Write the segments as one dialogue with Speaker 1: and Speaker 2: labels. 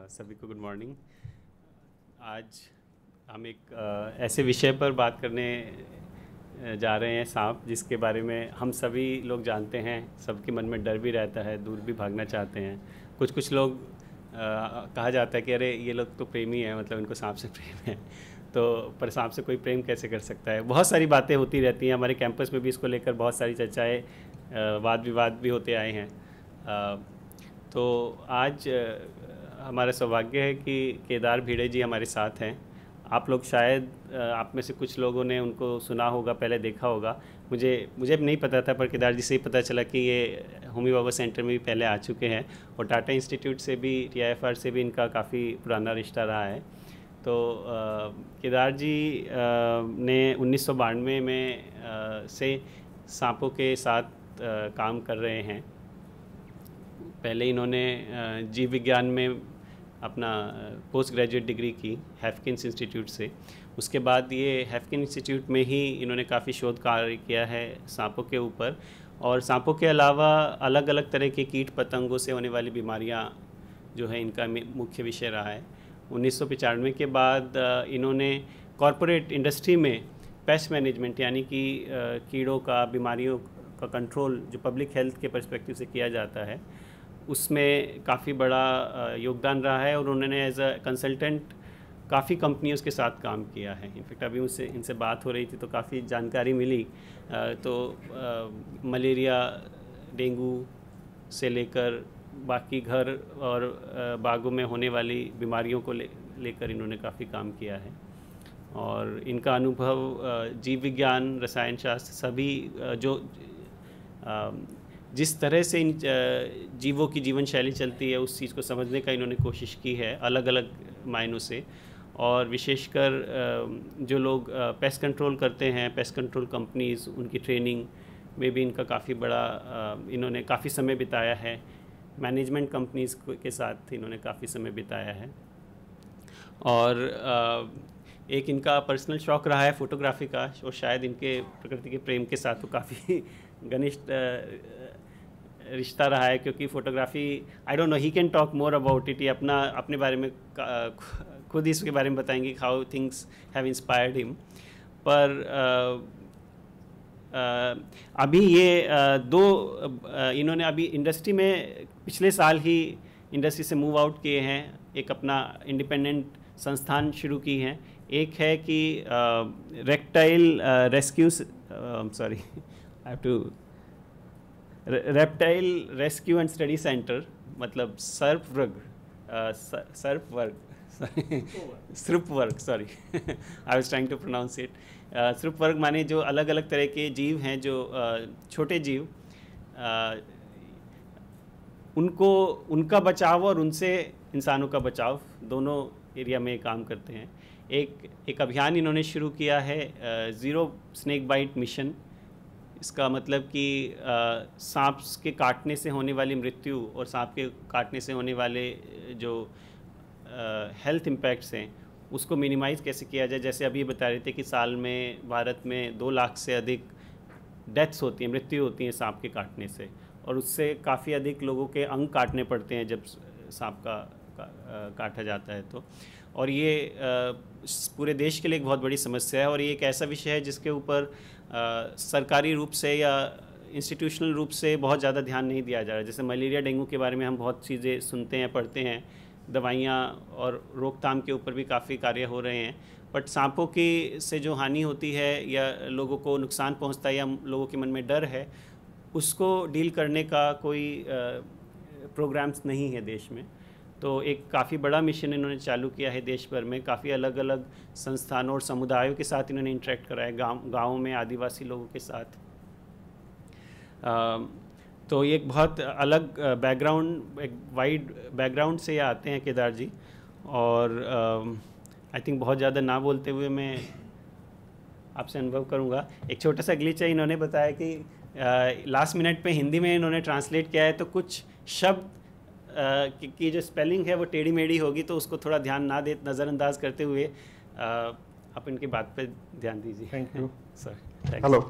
Speaker 1: सभी को good morning. आज हम एक ऐसे विषय पर बात करने जा रहे हैं, सांप, जिसके बारे में हम सभी लोग जानते हैं। सबके मन में डर भी रहता है, दूर भी भागना चाहते हैं। कुछ लोग कहा जाता है कि अरे ये लोग तो प्रेमी हैं, मतलब इनको सांप से प्रेम है। तो पर सांप से कोई प्रेम कैसे कर सकता है। बहुत सारी बातें होती रहती हैं। हमारे कैंपस में भी इसको लेकर बहुत सारी चर्चाएँ, वाद विवाद भी होते आए हैं। तो आज हमारा सौभाग्य है कि केदार भिड़े जी हमारे साथ हैं। आप लोग शायद आप में से कुछ लोगों ने उनको सुना होगा, पहले देखा होगा। मुझे नहीं पता था, पर केदार जी से ही पता चला कि ये होमी बाबा सेंटर में भी पहले आ चुके हैं और टाटा इंस्टीट्यूट से भी, TIFR से भी इनका काफ़ी पुराना रिश्ता रहा है। तो केदार जी ने 1992 में से सांपों के साथ काम कर रहे हैं। पहले इन्होंने जीव विज्ञान में अपना पोस्ट ग्रेजुएट डिग्री की हैफकिंस इंस्टीट्यूट से। उसके बाद ये हैफकिन इंस्टीट्यूट में ही इन्होंने काफ़ी शोध कार्य किया है सांपों के ऊपर। और सांपों के अलावा अलग अलग तरह के कीट पतंगों से होने वाली बीमारियां जो है इनका मुख्य विषय रहा है। 1995 के बाद इन्होंने कॉरपोरेट इंडस्ट्री में पेस्ट मैनेजमेंट, यानी कि कीड़ों का, बीमारियों का कंट्रोल जो पब्लिक हेल्थ के पर्सपेक्टिव से किया जाता है, उसमें काफ़ी बड़ा योगदान रहा है। और उन्होंने एज अ कंसल्टेंट काफ़ी कंपनियों के साथ काम किया है। इनफैक्ट अभी इनसे बात हो रही थी तो काफ़ी जानकारी मिली। तो मलेरिया, डेंगू से लेकर बाकी घर और बागों में होने वाली बीमारियों को लेकर इन्होंने काफ़ी काम किया है। और इनका अनुभव जीव विज्ञान, रसायन शास्त्र, सभी जो जिस तरह से इन जीवों की जीवन शैली चलती है, उस चीज़ को समझने का इन्होंने कोशिश की है अलग अलग मायनों से। और विशेषकर जो लोग पेस्ट कंट्रोल करते हैं, पेस्ट कंट्रोल कंपनीज़, उनकी ट्रेनिंग में भी इनका काफ़ी बड़ा, इन्होंने काफ़ी समय बिताया है। मैनेजमेंट कंपनीज़ के साथ इन्होंने काफ़ी समय बिताया है। और एक इनका पर्सनल शौक़ रहा है फोटोग्राफी का, और शायद इनके प्रकृति के प्रेम के साथ तो काफ़ी घनिष्ठ रिश्ता रहा है, क्योंकि photography, I don't know, he can talk more about it. ये अपने बारे में खुद ही इसके बारे में बताएंगे, how things have inspired him. पर अभी ये इन्होंने अभी इंडस्ट्री में पिछले साल ही इंडस्ट्री से मूव आउट किए हैं, एक अपना इंडिपेंडेंट संस्थान शुरू की हैं। एक है कि reptile rescue and study centre, मतलब सर्प वर्ग, sorry, I was trying to pronounce it. सर्प वर्ग माने जो अलग अलग तरह के जीव हैं, जो छोटे जीव, उनका बचाव और उनसे इंसानों का बचाव, दोनों एरिया में काम करते हैं। एक अभियान इन्होंने शुरू किया है, ज़ीरो स्नेक बाइट मिशन। इसका मतलब कि सांप के काटने से होने वाली मृत्यु और सांप के काटने से होने वाले जो हेल्थ इम्पैक्ट्स हैं, उसको मिनिमाइज़ कैसे किया जाए। जैसे अभी बता रहे थे कि साल में भारत में 2 लाख से अधिक डेथ्स होती हैं, मृत्यु होती हैं सांप के काटने से, और उससे काफ़ी अधिक लोगों के अंग काटने पड़ते हैं जब सांप का काटा जाता है। तो और ये पूरे देश के लिए एक बहुत बड़ी समस्या है। और ये एक ऐसा विषय है जिसके ऊपर सरकारी रूप से या इंस्टीट्यूशनल रूप से बहुत ज़्यादा ध्यान नहीं दिया जा रहा है। जैसे मलेरिया, डेंगू के बारे में हम बहुत चीज़ें सुनते हैं, पढ़ते हैं, दवाइयाँ और रोकथाम के ऊपर भी काफ़ी कार्य हो रहे हैं। बट सांपों की से जो हानि होती है या लोगों को नुकसान पहुंचता है या लोगों के मन में डर है, उसको डील करने का कोई प्रोग्राम्स नहीं है देश में। तो एक काफ़ी बड़ा मिशन इन्होंने चालू किया है देश भर में। काफ़ी अलग अलग संस्थानों और समुदायों के साथ इन्होंने इंटरेक्ट करा है, गाँव में आदिवासी लोगों के साथ। तो ये एक बहुत अलग बैकग्राउंड, एक वाइड बैकग्राउंड से ये आते हैं केदार जी। और आई थिंक बहुत ज़्यादा ना बोलते हुए मैं आपसे अनुभव करूँगा। एक छोटा सा ग्लिच है, इन्होंने बताया कि लास्ट मिनट पे हिंदी में इन्होंने ट्रांसलेट किया है, तो कुछ शब्द की जो स्पेलिंग है वो टेढ़ी मेढ़ी होगी, तो उसको थोड़ा ध्यान ना दे, नज़रअंदाज करते हुए आप इनकी बात पे ध्यान दीजिए।
Speaker 2: Thank you
Speaker 1: sir.
Speaker 2: Hello,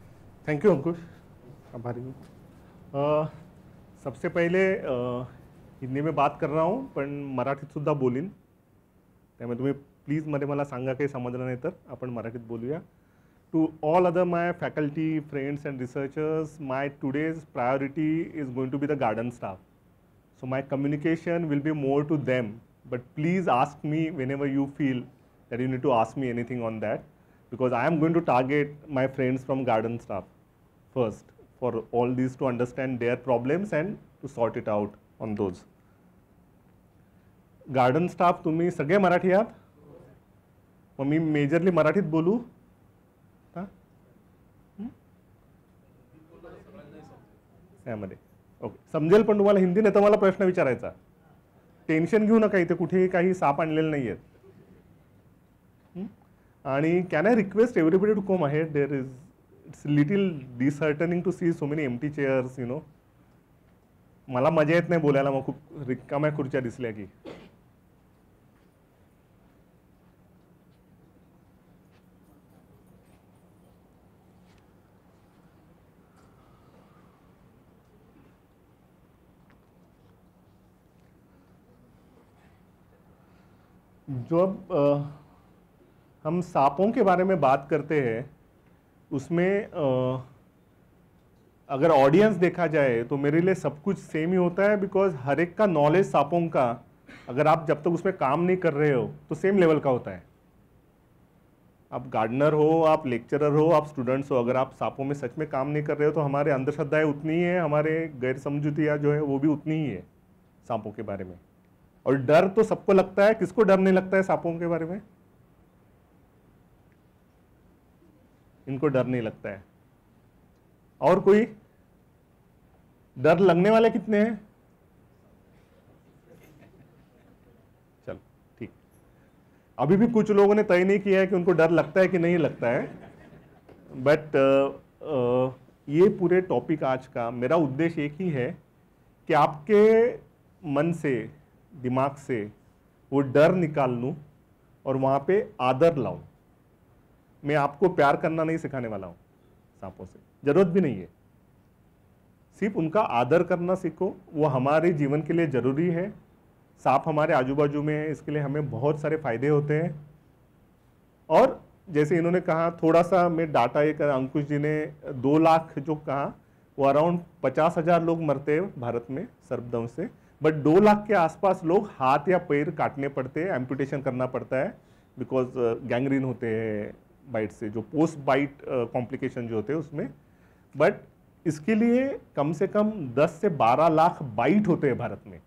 Speaker 2: thank you Ankush, आभारी हूँ। सबसे पहले हिंदीमध्ये बात कर रहा हूँ पण मराठीत सुद्धा बोलीन, त्यामुळे तुम्ही प्लीज मध्ये मला सांगा काही समजलं नाही तर आपण मराठीत बोलूया. To all other my faculty, friends and researchers, my today's priority is going to be the garden staff. So my communication will be more to them, but please ask me whenever you feel that you need to ask me anything on that, because I am going to target my friends from garden staff first for all these to understand their problems and to sort it out on those. Garden staff तुम्ही सगळे मराठी आहात? मग मी majorly मराठीत बोलू? यामध्ये okay समजेल, पण तुम्हाला हिंदी नाही तर मला प्रश्न विचारायचा. टेन्शन घेऊ नका, इथे कुठेही काही साप आणलेले नाही आहेत. आणि can I request everybody to come ahead, there is it's little disheartening to see so many empty chairs, you know. मला मजा येत नाही बोलायला, मग खूप रिकाम्या खुर्च्या दिसल्या की. जब हम सांपों के बारे में बात करते हैं उसमें अगर ऑडियंस देखा जाए तो मेरे लिए सब कुछ सेम ही होता है, बिकॉज हर एक का नॉलेज सांपों का, अगर आप जब तक उसमें काम नहीं कर रहे हो तो सेम लेवल का होता है. आप गार्डनर हो, आप लेक्चरर हो, आप स्टूडेंट्स हो, अगर आप सांपों में सच में काम नहीं कर रहे हो तो हमारे अंधश्रद्धाएं उतनी ही है, हमारे गैर समझूतियाँ जो है वो भी उतनी ही है सांपों के बारे में. और डर तो सबको लगता है, किसको डर नहीं लगता है सांपों के बारे में? इनको डर नहीं लगता है. और कोई डर लगने वाले कितने हैं? चलो ठीक, अभी भी कुछ लोगों ने तय नहीं किया है कि उनको डर लगता है कि नहीं लगता है, बट ये पूरे टॉपिक आज का मेरा उद्देश्य एक ही है कि आपके मन से, दिमाग से वो डर निकाल लूँ और वहाँ पे आदर लाऊं. मैं आपको प्यार करना नहीं सिखाने वाला हूँ सांपों से, जरूरत भी नहीं है. सिर्फ उनका आदर करना सीखो, वो हमारे जीवन के लिए ज़रूरी है. सांप हमारे आजू बाजू में है, इसके लिए हमें बहुत सारे फायदे होते हैं. और जैसे इन्होंने कहा, थोड़ा सा मैं डाटा एक, अंकुश जी ने 2 लाख जो कहा, वो अराउंड 50,000 लोग मरते हैं भारत में सर्पदंश से, बट 2 लाख के आसपास लोग हाथ या पैर काटने पड़ते हैं, एम्पुटेशन करना पड़ता है, बिकॉज गैंग्रीन होते हैं बाइट से, जो पोस्ट बाइट कॉम्प्लिकेशन जो होते हैं उसमें. बट इसके लिए कम से कम 10 से 12 लाख बाइट होते हैं भारत में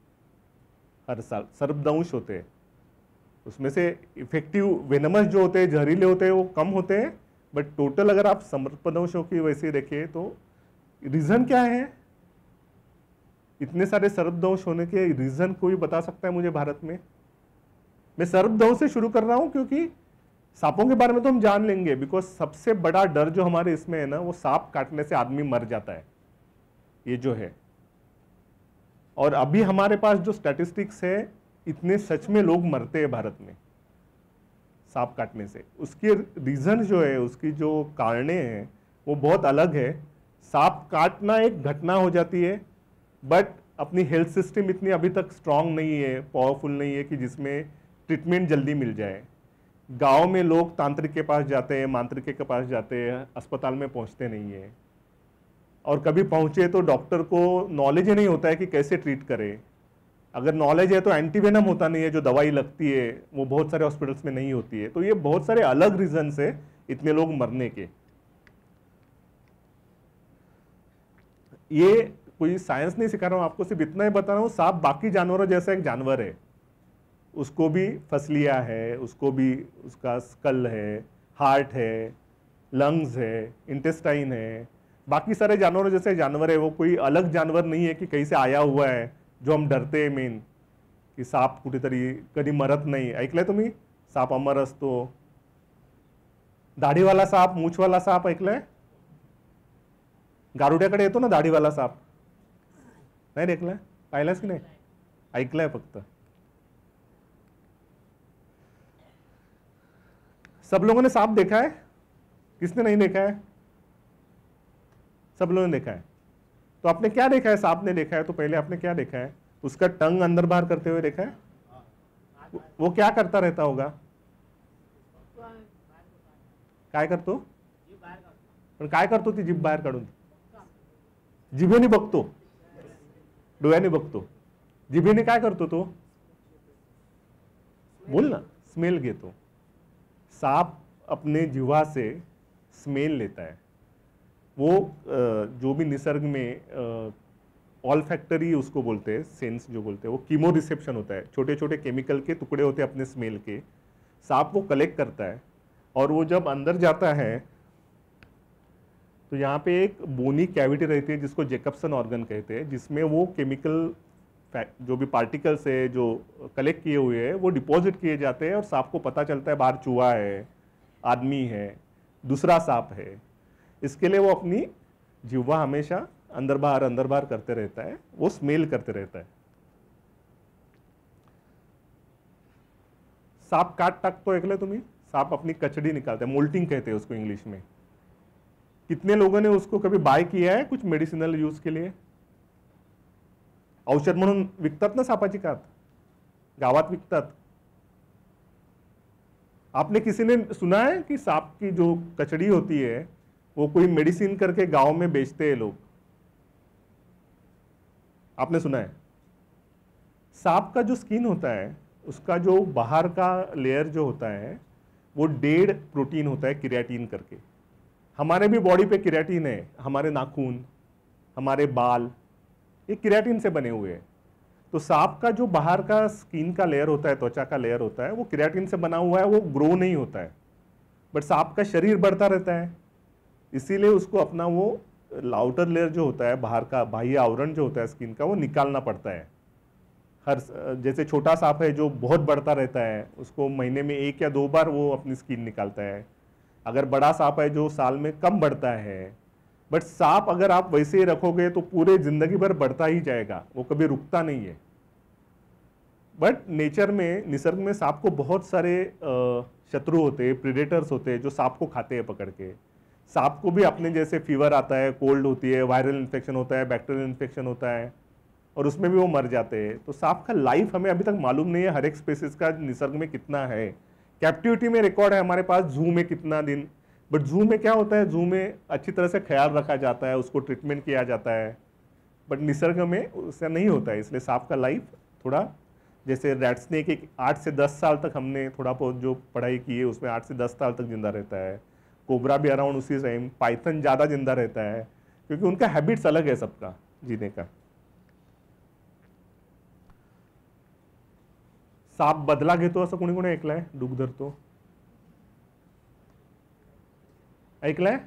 Speaker 2: हर साल, सर्पदंश होते हैं. उसमें से इफेक्टिव वेनमस जो होते हैं, जहरीले होते हैं, वो कम होते हैं. बट टोटल अगर आप सर्पदंशों की वैसे देखें तो रीज़न क्या है? इतने सारे सर्पदंश होने के रीज़न कोई बता सकता है मुझे भारत में? मैं सर्पदंश से शुरू कर रहा हूं क्योंकि सांपों के बारे में तो हम जान लेंगे, बिकॉज सबसे बड़ा डर जो हमारे इसमें है ना, वो सांप काटने से आदमी मर जाता है, ये जो है. और अभी हमारे पास जो स्टैटिस्टिक्स है, इतने सच में लोग मरते हैं भारत में सांप काटने से. उसके रीज़न जो है, उसकी जो कारणें हैं वो बहुत अलग है. सांप काटना एक घटना हो जाती है, बट अपनी हेल्थ सिस्टम इतनी अभी तक स्ट्रांग नहीं है, पावरफुल नहीं है कि जिसमें ट्रीटमेंट जल्दी मिल जाए. गांव में लोग तांत्रिक के पास जाते हैं, मांत्रिक के पास जाते हैं, अस्पताल में पहुंचते नहीं है. और कभी पहुंचे तो डॉक्टर को नॉलेज ही नहीं होता है कि कैसे ट्रीट करे. अगर नॉलेज है तो एंटीवेनम होता नहीं है, जो दवाई लगती है वो बहुत सारे हॉस्पिटल्स में नहीं होती है. तो ये बहुत सारे अलग रीजन है इतने लोग मरने के. ये कोई साइंस नहीं सिखा रहा हूँ आपको, सिर्फ इतना ही बता रहा हूँ. सांप बाकी जानवरों जैसा एक जानवर है, उसको भी फसलियाँ है, उसको भी उसका स्कल है, हार्ट है, लंग्स है, इंटेस्टाइन है. बाकी सारे जानवरों जैसे जानवर है, वो कोई अलग जानवर नहीं है कि कहीं से आया हुआ है जो हम डरते हैं मेन की साप कुठेतरी कधी मरत नाही. ऐकलंय तुम्ही साप अमर असतो? दाढीवाला साप, मूछवाला साप ऐकलंय? गारुड्याकडे येतो ना दाढीवाला साप, नाही ऐकलंय? पाहिलास की नाही? ऐकलंय फक्त. सब लोगों ने सांप देखा है? किसने नहीं देखा है? सब लोगों ने देखा है. तो आपने क्या देखा है? सांप ने देखा है तो पहले आपने क्या देखा है? उसका टंग अंदर बाहर करते हुए देखा है? वो क्या करता रहता होगा? काय करतो? पण काय करतो ती जीभ बाहेर काढून? जिभेने बघतो, डोळ्याने बघतो. जिभेने काय करतो तो? बोल ना. स्मेल घेतो. सांप अपने जिह्वा से स्मेल लेता है. वो जो भी निसर्ग में ऑल्फैक्टरी उसको बोलते हैं, सेंस जो बोलते हैं, वो कीमो रिसेप्शन होता है. छोटे छोटे केमिकल के टुकड़े होते हैं अपने स्मेल के. सांप वो कलेक्ट करता है और वो जब अंदर जाता है तो यहाँ पे एक बोनी कैविटी रहती है जिसको जैकबसन ऑर्गन कहते हैं, जिसमें वो केमिकल जो भी पार्टिकल्स है जो कलेक्ट किए हुए हैं वो डिपॉजिट किए जाते हैं और सांप को पता चलता है बाहर चूहा है, आदमी है, दूसरा सांप है. इसके लिए वो अपनी जिह्वा हमेशा अंदर बाहर करते रहता है. वो स्मेल करते रहता है. सांप काट टाकतो ऐकलंय तुम्ही? सांप अपनी कचड़ी निकालता है, मोल्टिंग कहते हैं उसको इंग्लिश में. कितने लोगों ने उसको कभी बाय किया है कुछ मेडिसिनल यूज के लिए? औषध म्हणून विकतात ना सापाची कात, गावात विकतात. आपने किसी ने सुना है कि सांप की जो कचड़ी होती है वो कोई मेडिसिन करके गांव में बेचते हैं लोग? आपने सुना है? सांप का जो स्किन होता है उसका जो बाहर का लेयर जो होता है वो डेड प्रोटीन होता है, केराटिन करके. हमारे भी बॉडी पे केराटिन है. हमारे नाखून, हमारे बाल, ये केराटिन से बने हुए हैं. तो सांप का जो बाहर का स्किन का लेयर होता है, त्वचा का लेयर होता है, वो केराटिन से बना हुआ है. वो ग्रो नहीं होता है, बट सांप का शरीर बढ़ता रहता है. इसीलिए उसको अपना वो आउटर लेयर जो होता है, बाहर का बाह्य आवरण जो होता है स्किन का, वो निकालना पड़ता है. हर जैसे छोटा सांप है जो बहुत बढ़ता रहता है, उसको महीने में 1 या 2 बार वो अपनी स्किन निकालता है. अगर बड़ा सांप है जो साल में कम बढ़ता है, बट सांप अगर आप वैसे ही रखोगे तो पूरे जिंदगी भर बढ़ता ही जाएगा, वो कभी रुकता नहीं है. बट नेचर में, निसर्ग में सांप को बहुत सारे शत्रु होते हैं, प्रीडेटर्स होते हैं जो सांप को खाते हैं पकड़ के. सांप को भी अपने जैसे फीवर आता है, कोल्ड होती है, वायरल इन्फेक्शन होता है, बैक्टीरियल इन्फेक्शन होता है और उसमें भी वो मर जाते हैं. तो सांप का लाइफ हमें अभी तक मालूम नहीं है हर एक स्पेसिस का निसर्ग में कितना है. कैप्टिविटी में रिकॉर्ड है हमारे पास, जू में कितना दिन. बट जू में क्या होता है, जू में अच्छी तरह से ख्याल रखा जाता है, उसको ट्रीटमेंट किया जाता है. बट निसर्ग में उससे नहीं होता है. इसलिए सांप का लाइफ थोड़ा, जैसे रैट स्नेक एक 8 से 10 साल तक हमने थोड़ा बहुत जो पढ़ाई की है उसमें 8 से 10 साल तक जिंदा रहता है. कोबरा भी अराउंड उसी टाइम. पाइथन ज़्यादा जिंदा रहता है क्योंकि उनका हैबिट्स अलग है सबका जीने का. साप बदला घेतो असं कोणी कोणी ऐकलंय? डूक धरतो, ऐकलंय?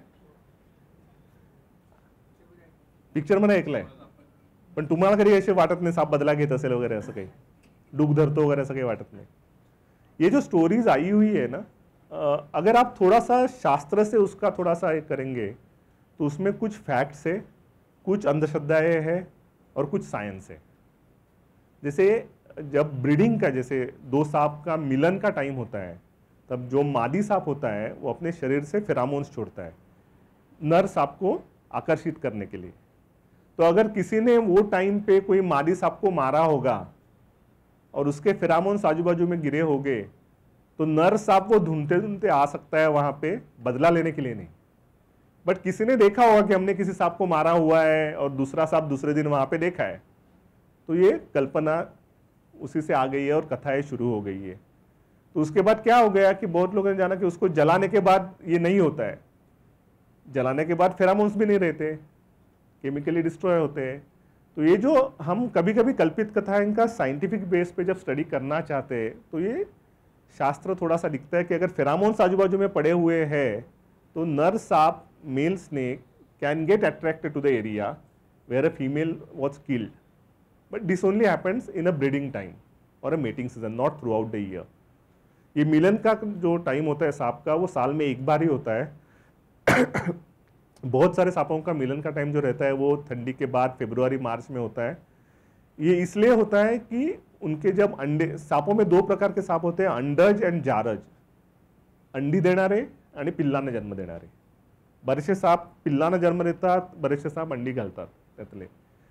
Speaker 2: पिक्चरमध्ये ऐकलंय, पण तुम्हाला कधी असे वाटत नाही साप बदला घेत असेल वगैरे, असं काही डूक धरतो वगैरे असं काही वाटत नहीं? ये जो स्टोरीज आई हुई है ना, अगर आप थोड़ा सा शास्त्र से उसका थोड़ा सा एक करेंगे तो उसमें कुछ फैक्ट्स है, कुछ अंधश्रद्धाएं हैं और कुछ साइंस है. जैसे जब ब्रीडिंग का, जैसे 2 सांप का मिलन का टाइम होता है, तब जो मादी सांप होता है वो अपने शरीर से फेरामोन्स छोड़ता है नर सांप को आकर्षित करने के लिए. तो अगर किसी ने वो टाइम पे कोई मादी सांप को मारा होगा और उसके फेरामोन्स आजू बाजू में गिरे होंगे तो नर सांप वो ढूंढते ढूंढते आ सकता है वहां पे, बदला लेने के लिए नहीं. बट किसी ने देखा होगा कि हमने किसी सांप को मारा हुआ है और दूसरा सांप दूसरे दिन वहां पे देखा है, तो ये कल्पना उसी से आ गई है और कथाएं शुरू हो गई है. तो उसके बाद क्या हो गया कि बहुत लोगों ने जाना कि उसको जलाने के बाद ये नहीं होता है. जलाने के बाद फेरामोन्स भी नहीं रहते, केमिकली डिस्ट्रॉय होते हैं. तो ये जो हम कभी कभी कल्पित कथाएं, इनका साइंटिफिक बेस पे जब स्टडी करना चाहते हैं तो ये शास्त्र थोड़ा सा दिखता है कि अगर फेरामोन्स आजू बाजू में पड़े हुए हैं तो नर सांप, male snake can get attracted to the area where a female was killed. But this only happens in a breeding time और a mating season, not throughout the year. ये मिलन का जो टाइम होता है सांप का, वो साल में 1 बार ही होता है. बहुत सारे सांपों का मिलन का टाइम जो रहता है वो ठंडी के बाद फरवरी मार्च में होता है. ये इसलिए होता है कि उनके जब अंडे, सांपों में 2 प्रकार के सांप होते हैं, अंडज एंड जारज. अंडी देणारे आणि पिल्लांना जन्म देणारे. बरेचसे साप पिल्लांना जन्म देतात, बरेचसे साप अंडी घालतात त्यातले.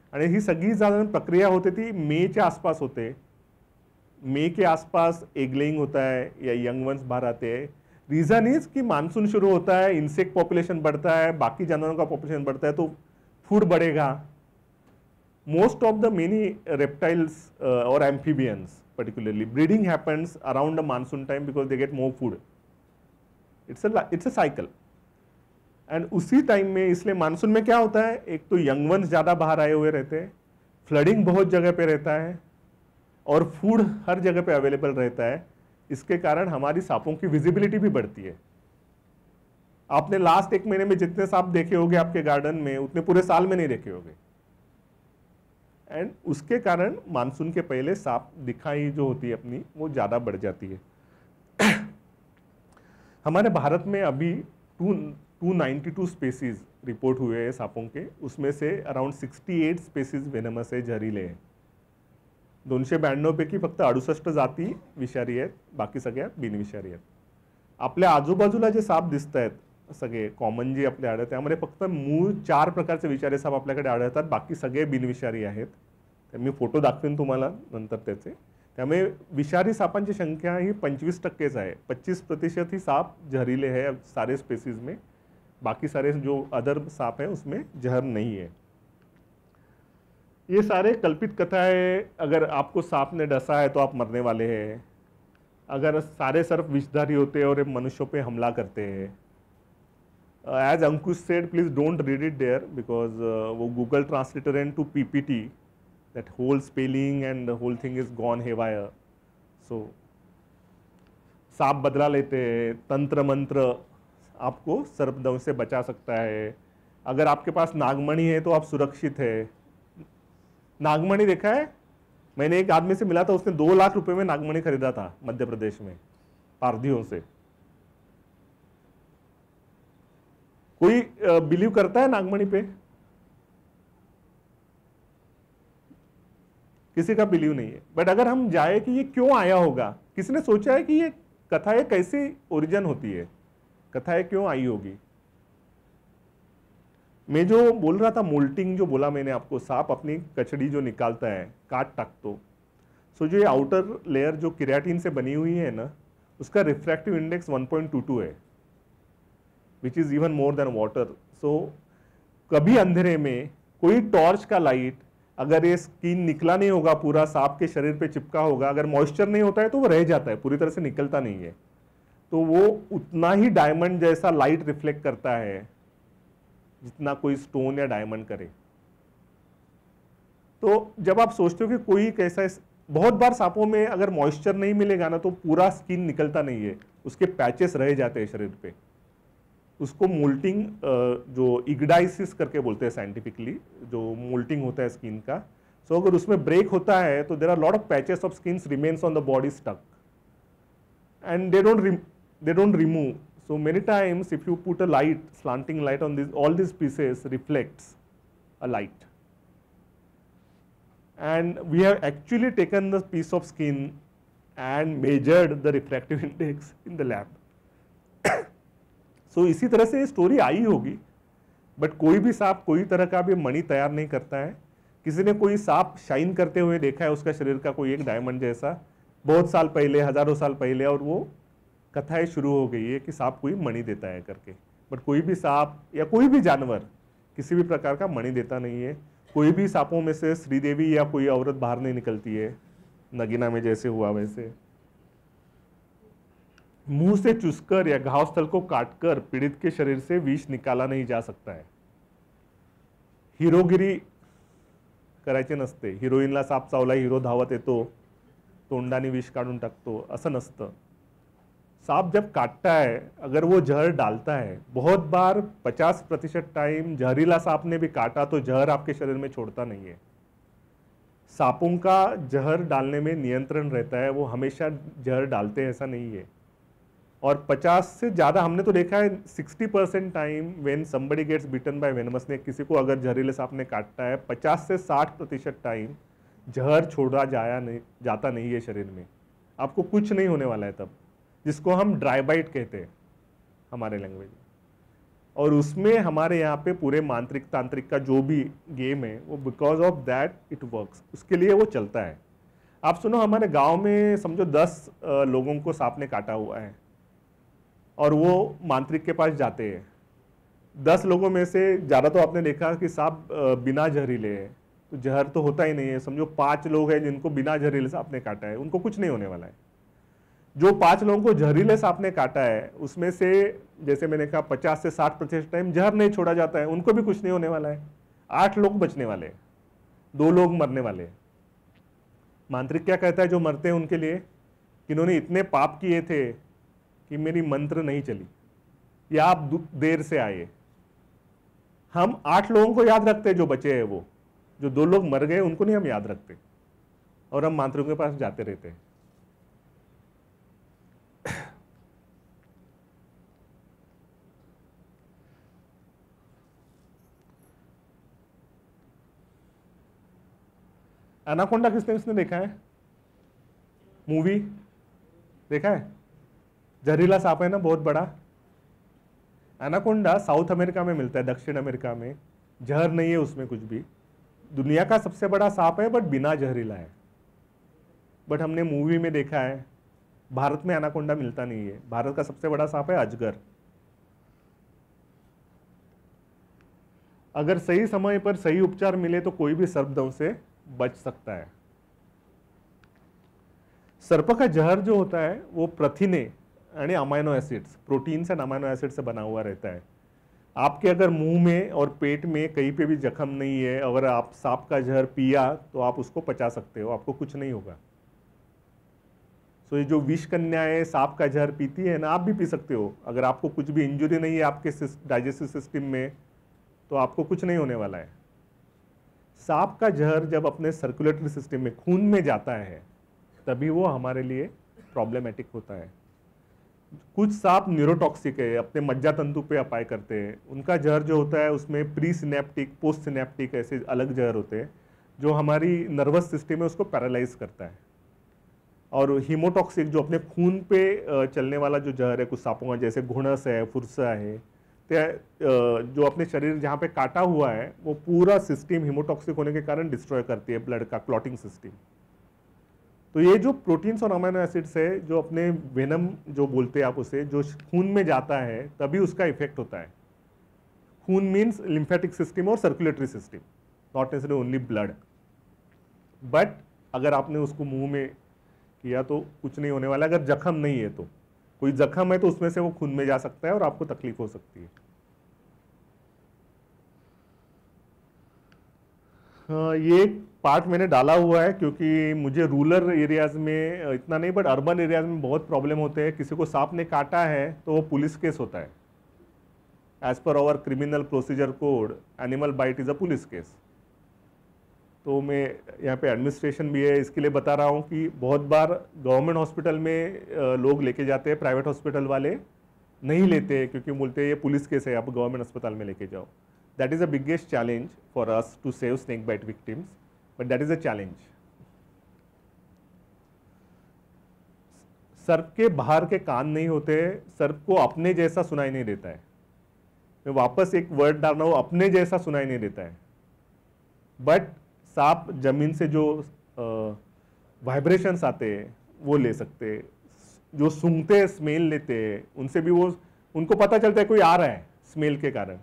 Speaker 2: आणि ही सगळी साधारण प्रक्रिया होते ती मेच्या आसपास होते. मई के आसपास एग लेइंग होता है या यंग वंस बाहर आते हैं. रीज़न इज कि मानसून शुरू होता है, इंसेक्ट पॉपुलेशन बढ़ता है, बाकी जानवरों का पॉपुलेशन बढ़ता है, तो फूड बढ़ेगा. Most of the many reptiles और amphibians particularly breeding happens around the monsoon time because they get more food. It's a cycle. And उसी टाइम में, इसलिए मानसून में क्या होता है, एक तो यंग वंस ज़्यादा बाहर आए हुए रहते हैं, फ्लडिंग बहुत जगह पे रहता है, और फूड हर जगह पे अवेलेबल रहता है. इसके कारण हमारी सांपों की विजिबिलिटी भी बढ़ती है. आपने लास्ट एक महीने में जितने सांप देखे होंगे आपके गार्डन में, उतने पूरे साल में नहीं देखे होंगे. एंड उसके कारण मानसून के पहले सांप दिखाई जो होती है अपनी, वो ज़्यादा बढ़ जाती है. हमारे भारत में अभी 292 स्पेसीज रिपोर्ट हुए हैं सांपों के. उसमें से अराउंड 68 स्पेसीज वेनमस है, जहरीले हैं. 292 पैकी फक्त 68 जाती विषारी आहेत, बाकी सगळ्या बिनविषारी आहेत. आपल्या आजूबाजूला जे साप दिसत आहेत सगळे कॉमन जे आपले आढळतात, त्यामध्ये फक्त मूळ 4 प्रकारचे विषारी साप आपल्याकडे आढळतात, बाकी सगळे बिनविषारी आहेत. मी फोटो दाखवेन तुम्हाला नंतर त्याचे. त्यामुळे विषारी सापांची संख्या ही 25% आहे. 25% ही साप जहरीले है सारे स्पेसीज में, बाकी सारे जो अदर सांप हैं उसमें जहर नहीं है. ये सारे कल्पित कथा है. अगर आपको सांप ने डसा है तो आप मरने वाले हैं. अगर सारे सर्प विषधारी होते हैं और मनुष्यों पे हमला करते हैं. As Ankush said, please don't read it there because वो Google translator and to PPT, that whole spelling and whole thing is gone haywire. So सांप बदला लेते हैं, तंत्र मंत्र आपको सर्पदंश से बचा सकता है. अगर आपके पास नागमणि है तो आप सुरक्षित है. नागमणि देखा है? मैंने एक आदमी से मिला था, उसने 2 लाख रुपए में नागमणि खरीदा था मध्य प्रदेश में पारधियों से. कोई बिलीव करता है नागमणि पे? किसी का बिलीव नहीं है. बट अगर हम जाए कि ये क्यों आया होगा, किसने सोचा है कि ये कथा ये कैसी ओरिजिन होती है, कथा ये क्यों आई होगी? मैं जो बोल रहा था मोल्टिंग, जो बोला मैंने आपको, सांप अपनी कचड़ी जो निकालता है काट टाकतो. सो जो ये आउटर लेयर जो केराटिन से बनी हुई है ना, उसका रिफ्रैक्टिव इंडेक्स 1.22 है, which is even more than water. So कभी अंधेरे में कोई टॉर्च का लाइट, अगर ये स्किन निकला नहीं होगा, पूरा सांप के शरीर पे चिपका होगा, अगर मॉइस्चर नहीं होता है तो वो रह जाता है, पूरी तरह से निकलता नहीं है, तो वो उतना ही डायमंड जैसा लाइट रिफ्लेक्ट करता है जितना कोई स्टोन या डायमंड करे. तो जब आप सोचते हो कि कोई कैसा, बहुत बार सांपों में अगर मॉइस्चर नहीं मिलेगा ना तो पूरा स्किन निकलता नहीं है, उसके पैचेस रह जाते हैं शरीर पे. उसको मोल्टिंग जो इग्डाइसिस करके बोलते हैं साइंटिफिकली, जो मोल्टिंग होता है स्किन का. सो अगर उसमें ब्रेक होता है तो there are lot of patches of skin remains on the body stuck and they don't remove. So many times if you put a light, slanting light on this, all these pieces reflects a light. And we have actually taken the piece of skin and measured the refractive index in the lab. So इसी तरह से ये story I होगी. But कोई भी सांप कोई तरह का भी मणि तैयार नहीं करता है. किसी ने कोई सांप शाइन करते हुए देखा है, उसका शरीर का कोई एक डायमंड जैसा, बहुत साल पहले, हजारों साल पहले, और वो कथाएं शुरू हो गई है कि सांप कोई मणि देता है करके. बट कोई भी सांप या कोई भी जानवर किसी भी प्रकार का मणि देता नहीं है. कोई भी सांपों में से श्रीदेवी या कोई औरत बाहर नहीं निकलती है, नगीना में जैसे हुआ वैसे. मुंह से चुसकर या घाव स्थल को काटकर पीड़ित के शरीर से विष निकाला नहीं जा सकता है. हिरोगिरी करायची नसते. हिरोईनला साप चावला, हिरो धावत येतो, तोंडाने विष काढून टाकतो, असं नसतं. सांप जब काटता है, अगर वो जहर डालता है, बहुत बार 50% टाइम जहरीला सांप ने भी काटा तो जहर आपके शरीर में छोड़ता नहीं है. सांपों का जहर डालने में नियंत्रण रहता है, वो हमेशा जहर डालते हैं ऐसा नहीं है. और 50 से ज़्यादा हमने तो देखा है 60% time when somebody gets bitten by venomous snake, किसी को अगर जहरीले सांप ने काटता है, 50 से 60% टाइम जहर छोड़ा जाता नहीं है शरीर में. आपको कुछ नहीं होने वाला है तब, जिसको हम ड्राई बाइट कहते हैं हमारे लैंग्वेज में. और उसमें हमारे यहाँ पे पूरे मांत्रिक तांत्रिक का जो भी गेम है वो because of that it works, उसके लिए वो चलता है। आप सुनो, हमारे गांव में समझो 10 लोगों को सांप ने काटा हुआ है और वो मांत्रिक के पास जाते हैं। 10 लोगों में से ज़्यादा तो आपने देखा कि सांप बिना जहरीले है, तो जहर तो होता ही नहीं है। समझो 5 लोग हैं जिनको बिना जहरीले सांप ने काटा है, उनको कुछ नहीं होने वाला है। जो 5 लोगों को जहरीले सांप ने काटा है उसमें से जैसे मैंने कहा 50 से 60% टाइम जहर नहीं छोड़ा जाता है, उनको भी कुछ नहीं होने वाला है। 8 लोग बचने वाले हैं, 2 लोग मरने वाले हैं। मांत्रिक क्या कहता है जो मरते हैं उनके लिए कि इन्होंने इतने पाप किए थे कि मेरी मंत्र नहीं चली या आप देर से आए। हम 8 लोगों को याद रखते हैं जो बचे हैं, वो जो 2 लोग मर गए उनको नहीं हम याद रखते, और हम मांत्रिकों के पास जाते रहते हैं। एनाकोंडा किसने देखा है? मूवी देखा है? जहरीला सांप है ना, बहुत बड़ा। एनाकोंडा साउथ अमेरिका में मिलता है, दक्षिण अमेरिका में। जहर नहीं है उसमें कुछ भी। दुनिया का सबसे बड़ा सांप है बट बिना जहरीला है। बट हमने मूवी में देखा है। भारत में एनाकोंडा मिलता नहीं है। भारत का सबसे बड़ा सांप है अजगर। अगर सही समय पर सही उपचार मिले तो कोई भी सर्पदंश से बच सकता है। सर्प का जहर जो होता है वो प्रथिने यानी amino acids, proteins and amino acid से बना हुआ रहता है। आपके अगर मुंह में और पेट में कहीं पे भी जख्म नहीं है, अगर आप सांप का जहर पिया तो आप उसको पचा सकते हो, आपको कुछ नहीं होगा। सो ये जो विष कन्याएं सांप का जहर पीती है ना, आप भी पी सकते हो। अगर आपको कुछ भी इंजरी नहीं है आपके डाइजेस्टिव सिस्टम में तो आपको कुछ नहीं होने वाला है। सांप का जहर जब अपने सर्कुलेटरी सिस्टम में, खून में जाता है, तभी वो हमारे लिए प्रॉब्लमेटिक होता है। कुछ सांप न्यूरोटॉक्सिक है, अपने मज्जा तंतु पे अपाय करते हैं। उनका जहर जो होता है उसमें प्री सिनेप्टिक, पोस्ट सिनेप्टिक ऐसे अलग जहर होते हैं जो हमारी नर्वस सिस्टम है उसको पैरालाइज करता है। और हीमोटॉक्सिक जो अपने खून पे चलने वाला जो जहर है, कुछ सांपों का जैसे घुणस है, फुरसा है, जो अपने शरीर जहाँ पे काटा हुआ है वो पूरा सिस्टम हीमोटॉक्सिक होने के कारण डिस्ट्रॉय करती है, ब्लड का क्लॉटिंग सिस्टम। तो ये जो प्रोटीन्स और अमीनो एसिड्स है जो अपने वेनम जो बोलते हैं आप उसे, जो खून में जाता है तभी उसका इफेक्ट होता है। खून मीन्स लिम्फेटिक सिस्टम और circulatory system, not necessary only blood. But अगर आपने उसको मुंह में किया तो कुछ नहीं होने वाला। अगर जख्म नहीं है तो, कोई जख्म है तो उसमें से वो खून में जा सकता है और आपको तकलीफ हो सकती है। ये पार्ट मैंने डाला हुआ है क्योंकि मुझे रूरल एरियाज में इतना नहीं बट अर्बन एरियाज में बहुत प्रॉब्लम होते हैं। किसी को सांप ने काटा है तो वो पुलिस केस होता है। As per our criminal procedure code animal bite is a police case. तो मैं यहाँ पे एडमिनिस्ट्रेशन भी है इसके लिए बता रहा हूँ कि बहुत बार गवर्नमेंट हॉस्पिटल में लोग लेके जाते हैं, प्राइवेट हॉस्पिटल वाले नहीं लेते क्योंकि बोलते हैं ये पुलिस केस है, आप गवर्नमेंट अस्पताल में लेके जाओ। That is a biggest challenge for us to save snake bite victims, but that is a challenge. सर्प के बाहर के कान नहीं होते, सर्प को अपने जैसा सुनाई नहीं देता है। मैं वापस एक वर्ड डाल रहा हूँ, अपने जैसा सुनाई नहीं देता है। बट सांप जमीन से जो वाइब्रेशंस आते हैं वो ले सकते हैं, जो सूंघते हैं, स्मेल लेते हैं, उनसे भी वो, उनको पता चलता है कोई आ रहा है स्मेल के कारण।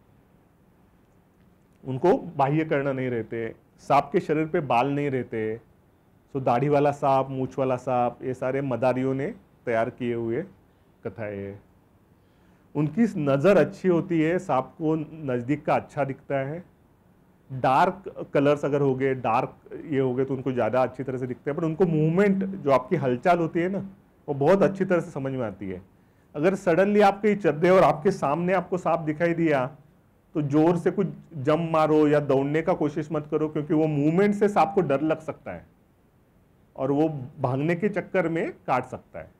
Speaker 2: उनको बाह्य कर्ण नहीं रहते। सांप के शरीर पे बाल नहीं रहते। सो दाढ़ी वाला सांप, मूछ वाला सांप, ये सारे मदारियों ने तैयार किए हुए कथाएं हैं। उनकी नज़र अच्छी होती है, सांप को नज़दीक का अच्छा दिखता है। डार्क कलर्स अगर हो गए, डार्क ये हो गए तो उनको ज़्यादा अच्छी तरह से दिखते हैं। पर उनको मूवमेंट, जो आपकी हलचल होती है ना, वो बहुत अच्छी तरह से समझ में आती है। अगर सडनली आपके चद्दे और आपके सामने आपको सांप दिखाई दिया तो जोर से कुछ जंप मारो या दौड़ने का कोशिश मत करो, क्योंकि वो मूवमेंट से सांप को डर लग सकता है और वो भागने के चक्कर में काट सकता है।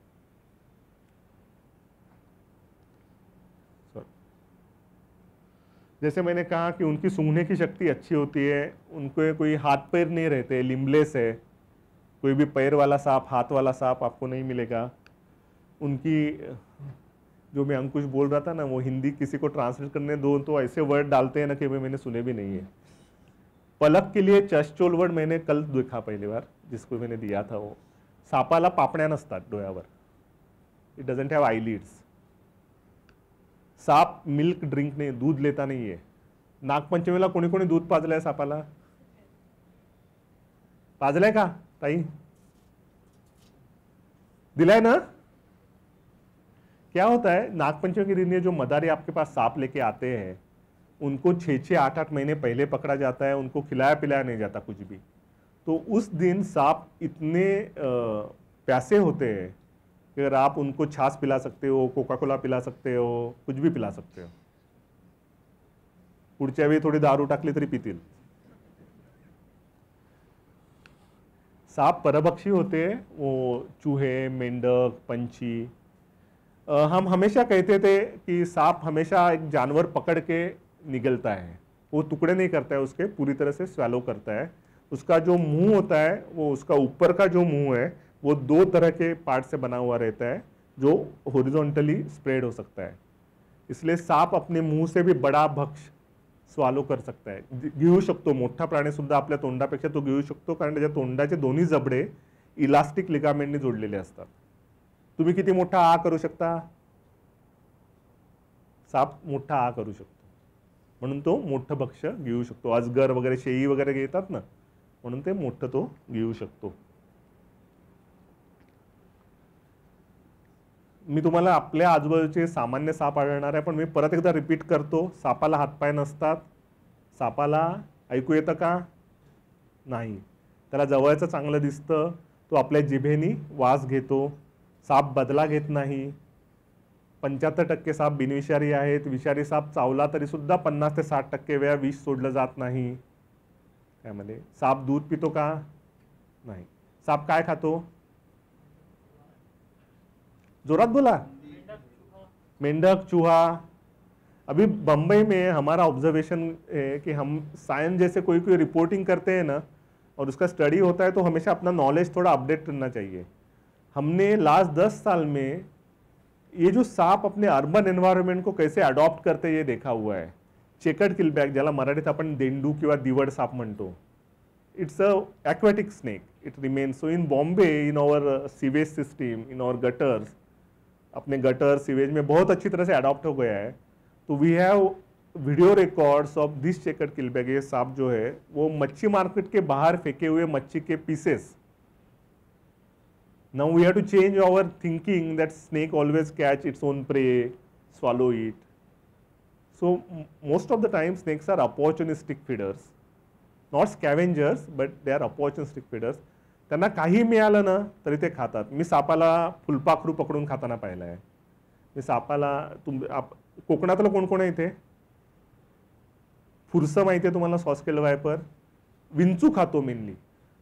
Speaker 2: जैसे मैंने कहा कि उनकी सूंघने की शक्ति अच्छी होती है, उनको कोई हाथ पैर नहीं रहते, लिम्बलेस है। कोई भी पैर वाला सांप, हाथ वाला सांप आपको नहीं मिलेगा। उनकी जो मैं अंकुश बोल रहा था ना, वो हिंदी किसी को ट्रांसलेट करने दो तो ऐसे वर्ड डालते हैं ना कि मैंने सुने भी नहीं है। पलक के लिए चष्चोल वर्ड मैंने कल देखा पहिली बार, जिसको मैंने दिया था वो. सापाला पापण्या नसतात डोळ्यावर. It doesn't have eyelids. साप मिल्क ड्रिंक नहीं, दूध लेता नहीं है. नागपंचमीला कोणी कोणी दूध पाजलंय सापाला? पाजलंय का ताई? दिलाय ना? क्या होता है, नागपंचमी के दिन ये जो मदारी आपके पास सांप लेके आते हैं, उनको 6-6, 8-8 महीने पहले पकड़ा जाता है, उनको खिलाया पिलाया नहीं जाता कुछ भी. तो उस दिन सांप इतने प्यासे होते हैं कि अगर आप उनको छाछ पिला सकते हो, कोका कोला पिला सकते हो, कुछ भी पिला सकते हो. पुढच्या वेळी थोडी दारू टाकली तरी पितील. सांप परभक्षी होते हैं, वो चूहे, मेंढक, पंछी. हम हमेशा कहते थे कि सांप हमेशा एक जानवर पकड़ के निगलता है, वो टुकड़े नहीं करता है उसके, पूरी तरह से स्वैलो करता है. उसका जो मुंह होता है, वो उसका ऊपर का जो मुंह है वो 2 तरह के पार्ट से बना हुआ रहता है, जो हॉरिजॉन्टली स्प्रेड हो सकता है. इसलिए सांप अपने मुंह से भी बड़ा भक्ष स्वालो कर सकता है, गिळू शकतो. मोठा प्राणी सुद्धा आपल्या तोंडापेक्षा तो गिळू शकतो, कारण त्याच्या तोंडाचे दोन्ही जबडे इलास्टिक लिगामेंटने जोडलेले असतात. तुम्ही किती मोठा आ करू शकता? साप मोठा आ करू शकतो, म्हणून तो मोठं भक्ष्य गिळू शकतो. अजगर वगैरे, शेळी वगैरे घेतात ना, म्हणून ते मोठं तो गिळू शकतो. मी तुम्हाला आपल्या आजूबाजूचे सामान्य साप आढळणार आहे, पण मी परत एकदा रिपीट करतो. सापाला हातपाय नसतात. सापाला ऐकू येतं का? नाही. त्याला जवळचं चांगलं दिसतं. तो आपल्या जिभेनी वास घेतो. साप बदला घेत नाही. 75% साप बिनविषारी आहेत. विषारी साप चावला तरी सुद्धा 50 ते 60% वेळा विष सोडलं जात नाही. त्यामध्ये साप दूध पितो का? नाही. साप काय खातो? जोरात बोला. मेंढक, चूहा. अभी बम्बई में हमारा ऑब्जर्वेशन है कि हम साइंस जैसे कोई कोई रिपोर्टिंग करते हैं ना, और उसका स्टडी होता है, तो हमेशा अपना नॉलेज थोड़ा अपडेट करना चाहिए. हमने लास्ट 10 साल में ये जो सांप अपने अर्बन एन्व्हायरमेंट को कैसे अडॉप्ट करते ये देखा हुआ है. चेकर्ड किलबॅक, ज्याला मराठीत आपण देंडू किंवा दिवड साप म्हणतो, it's a aquatic snake. It remains. So in Bombay, in our sewage system, in our gutters, अपने गटर सीवेज में बहुत अच्छी तरह से अडॉप्ट हो गया है. तो we have video records of this checkered keelback. ये सांप जो है वो मच्छी मार्केट के बाहर फेंके हुए मच्छी के pieces. Now we have to change our thinking that snake always catch its own prey, swallow it. So most of the time snakes are opportunistic feeders, not scavengers, but they are opportunistic feeders. त्यांना काही मिळालं ना तरी ते खातात. मी सापाला फुलपाखरू पकडून खाताना पाहिलं आहे. मी सापाला कोकणातलं कोण कोण आहे इथे? फुरसं माहिती आहे तुम्हाला? Saw scaled viper. विंचू खातो मेनली.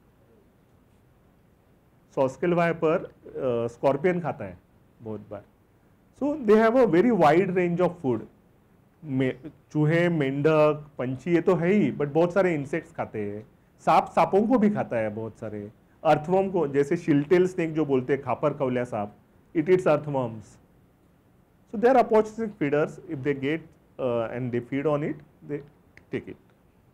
Speaker 2: सॉस्केल वायपर स्कॉर्पियन खाता है बहुत बार. So they have a very wide range of food. चूहे, मेंढक, पंछी ये तो है ही, बट बहुत सारे इंसेक्ट्स खाते हैं. सांप सांपों को भी खाता है बहुत सारे. अर्थवर्म को, जैसे शिलटेल स्नेक जो बोलते हैं, खापर कवल्या सांप, it eats earthworms. So they are opportunistic feeders. If they get and they feed on it, they take it.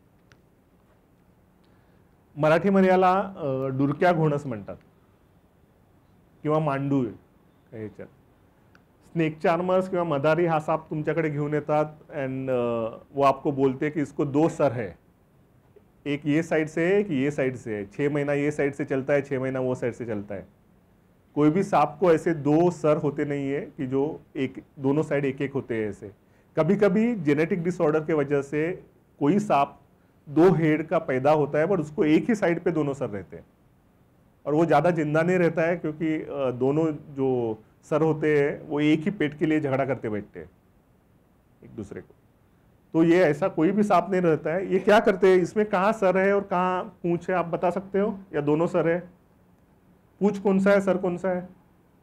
Speaker 2: मराठीमध्ये याला डुरक्या घोणस म्हणतात किंवा मांडूळ ह्याच्यात. स्नेक चार्मर्स किंवा मदारी हा साप तुमच्याकडे घेऊन येतात एंड वो आपको बोलते कि इसको 2 सर है, एक ये साइड से है, एक ये साइड से है. 6 महीना ये साइड से चलता है, 6 महीना वो साइड से चलता है. कोई भी सांप को ऐसे 2 सर होते नहीं है कि जो एक दोनों साइड एक एक होते हैं. ऐसे कभी कभी जेनेटिक डिसऑर्डर के वजह से कोई सांप 2 हेड का पैदा होता है, पर उसको एक ही साइड पे दोनों सर रहते हैं और वो ज़्यादा जिंदा नहीं रहता है, क्योंकि दोनों जो सर होते हैं वो एक ही पेट के लिए झगड़ा करते बैठते हैं एक दूसरे को. तो ये ऐसा कोई भी सांप नहीं रहता है. ये क्या करते हैं, इसमें कहाँ सर है और कहाँ पूंछ है, आप बता सकते हो? या दोनों सर है? पूंछ कौन सा है, सर कौन सा है?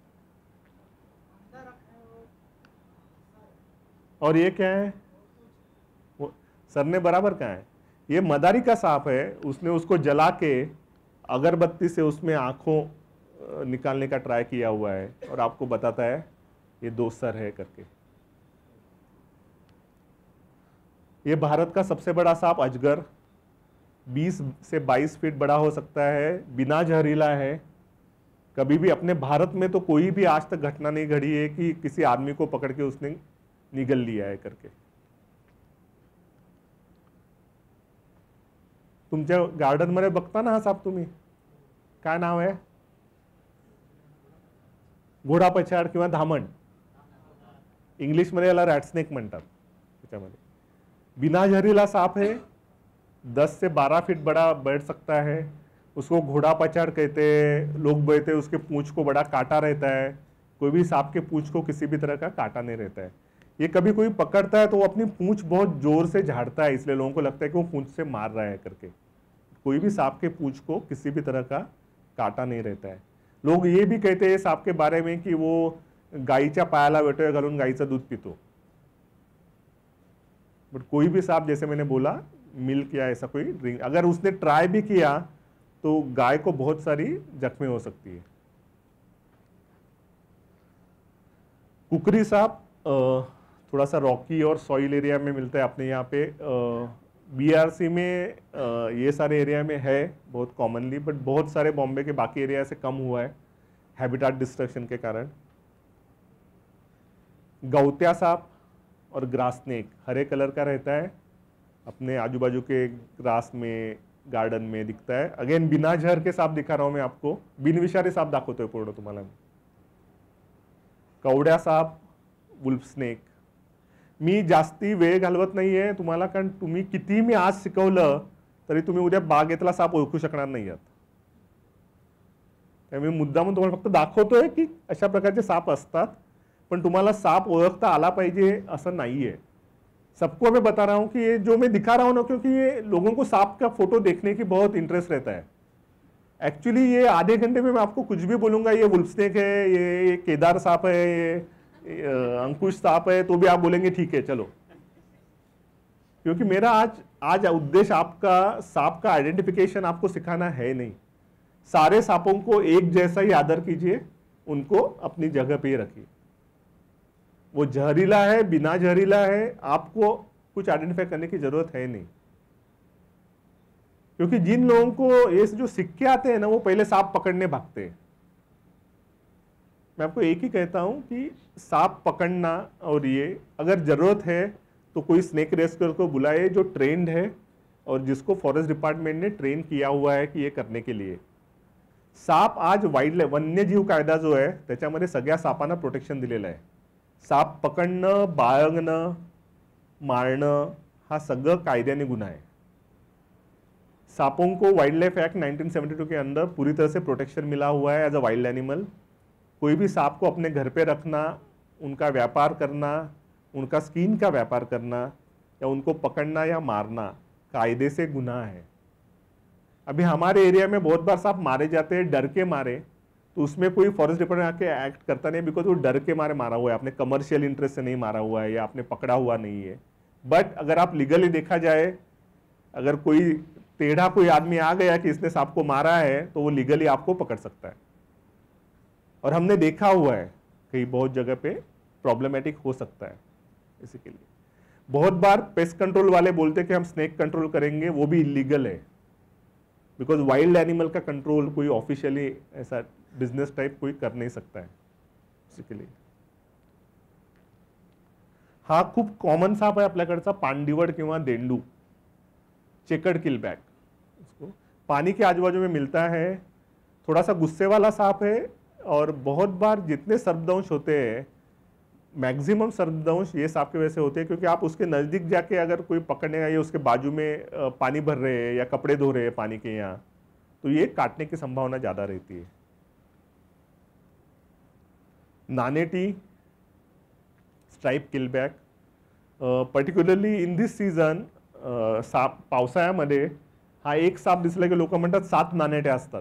Speaker 2: और ये क्या है? वो सर ने बराबर कहाँ है? ये मदारी का सांप है. उसने उसको जला के अगरबत्ती से उसमें आंखों निकालने का ट्राई किया हुआ है और आपको बताता है ये 2 सर है करके। ये भारत का सबसे बड़ा सांप अजगर 20 से 22 फीट बड़ा हो सकता है, बिना जहरीला है। कभी भी अपने भारत में तो कोई भी आज तक घटना नहीं घड़ी है कि किसी आदमी को पकड़ के उसने निगल लिया है करके। तुमच्या गार्डन मध्ये बघता ना हा साप तुम्ही, काय नाव आहे? घोडापछाड किंवा धामण, इंग्लिश मध्ये याला रॅटस्नेक म्हणतात। त्याच्यामध्ये बिना जहरीला सांप है, 10 से 12 फीट बड़ा बैठ सकता है। उसको घोड़ा पछाड़ कहते हैं, लोग बोलते हैं उसके पूंछ को बड़ा कांटा रहता है। कोई भी सांप के पूंछ को किसी भी तरह का कांटा नहीं रहता है। ये कभी कोई पकड़ता है तो वो अपनी पूंछ बहुत जोर से झाड़ता है, इसलिए लोगों को लगता है कि वो पूंछ से मार रहा है करके। कोई भी सांप के पूंछ को किसी भी तरह का कांटा नहीं रहता है। लोग ये भी कहते हैं सांप के बारे में कि वो गायीच्या पायाला वेटोळ्या घालून गायीचं दूध पितो, बट कोई भी सांप, जैसे मैंने बोला, मिल्क या ऐसा कोई ड्रिंक, अगर उसने ट्राई भी किया तो गाय को बहुत सारी जख्में हो सकती है। कुकरी सांप थोड़ा सा रॉकी और सॉइल एरिया में मिलता है अपने यहाँ पे। बीआरसी में ये सारे एरिया में है बहुत कॉमनली, बट बहुत सारे बॉम्बे के बाकी एरिया से कम हुआ है हैबिटाट डिस्ट्रक्शन के कारण। गौत्या सांप और ग्रास स्नेक हरे कलर का रहता है, अपने आजू बाजू के ग्रास में, गार्डन में दिखता है। अगेन बिना जहर के सांप दिखा रहा हूं मैं आपको, बिनविषारी सांप दाखवतोय पूर्ण तुम्हाला। कवड्या सांप, वुल्फ स्नेक। मी जास्ती वेळ घालवत नाहीये तुम्हाला, कारण तुम्ही किती मी आज शिकवलं तरी तुम्ही उद्या बागेतला साप ओळखू शकणार नाही आहात। त्यामुळे मुद्दामून तुम्हाला फक्त दाखवतोय की अशा प्रकारचे साप असतात, पण तुम्हाला साप ओळखता आला पाहिजे असं नाहीये। सबको मैं बता रहा हूं कि ये जो मैं दिखा रहा हूं ना, क्योंकि ये लोगों को सांप का फोटो देखने की बहुत इंटरेस्ट रहता है। एक्चुअली ये आधे घंटे में मैं आपको कुछ भी बोलूंगा, ये वुल्फ स्नेक है, ये केदार सांप है, ये अंकुश सांप है, तो भी आप बोलेंगे ठीक है चलो, क्योंकि मेरा आज उद्देश्य आपका सांप का आइडेंटिफिकेशन आपको सिखाना है नहीं। सारे सांपों को एक जैसा ही आदर कीजिए, उनको अपनी जगह पे ही रखिए। वो जहरीला है, बिना जहरीला है, आपको कुछ आइडेंटिफाई करने की जरूरत है नहीं। क्योंकि जिन लोगों को ये जो सिक्के आते हैं ना, वो पहले सांप पकड़ने भागते हैं। मैं आपको एक ही कहता हूं कि सांप पकड़ना, और ये अगर जरूरत है तो कोई स्नेक रेस्क्यूअर को बुलाए जो ट्रेंड है और जिसको फॉरेस्ट डिपार्टमेंट ने ट्रेन किया हुआ है कि ये करने के लिए। सांप आज वाईल्ड लाईफ वन्यजीव कायदा जो आहे त्याच्यामध्ये सगळ्या सापांना प्रोटेक्शन दिलेलं आहे। साप पकडणं, बाळगणं, मारणं हा सगळं कायद्याने गुन्हा है। सांपों को वाइल्ड लाइफ एक्ट 1972 के अंदर पूरी तरह से प्रोटेक्शन मिला हुआ है एज अ वाइल्ड एनिमल। कोई भी सांप को अपने घर पे रखना, उनका व्यापार करना, उनका स्किन का व्यापार करना या उनको पकड़ना या मारना कायदे से गुनाह है। अभी हमारे एरिया में बहुत बार सांप मारे जाते हैं डर के मारे, तो उसमें कोई फॉरेस्ट डिपार्टमेंट आके एक्ट करता नहीं, बिकॉज वो डर के मारे मारा हुआ है, आपने कमर्शियल इंटरेस्ट से नहीं मारा हुआ है या आपने पकड़ा हुआ नहीं है। बट अगर आप लीगली देखा जाए, अगर कोई टेढ़ा कोई आदमी आ गया कि इसने सांप को मारा है, तो वो लीगली आपको पकड़ सकता है। और हमने देखा हुआ है कई बहुत जगह पे प्रॉब्लमेटिक हो सकता है। इसी के लिए बहुत बार पेस्ट कंट्रोल वाले बोलते हैं कि हम स्नेक कंट्रोल करेंगे, वो भी इलीगल है, बिकॉज वाइल्ड एनिमल का कंट्रोल कोई ऑफिशियली ऐसा बिजनेस टाइप कोई कर नहीं सकता है। इसी के लिए हा खूप कॉमन सांप आहे आपल्याकडचा, पांडिवड किंवा देंडू, चेकर्ड किलबैक। इसको पानी के आजू बाजू में मिलता है, थोड़ा सा गुस्से वाला सांप है, और बहुत बार जितने सर्पदंश होते हैं मैक्सिमम सर्पदंश ये सांप के वजह से होते हैं, क्योंकि आप उसके नज़दीक जाके अगर कोई पकड़ने या उसके बाजू में पानी भर रहे हैं या कपड़े धो रहे हैं पानी के यहाँ, तो ये काटने की संभावना ज़्यादा रहती है। नानेटी, stripe keelback, particularly in this season साप पावसाळ्यामध्ये हा एक साप दिसला की लोक म्हणतात 7 नानेट्या असतात।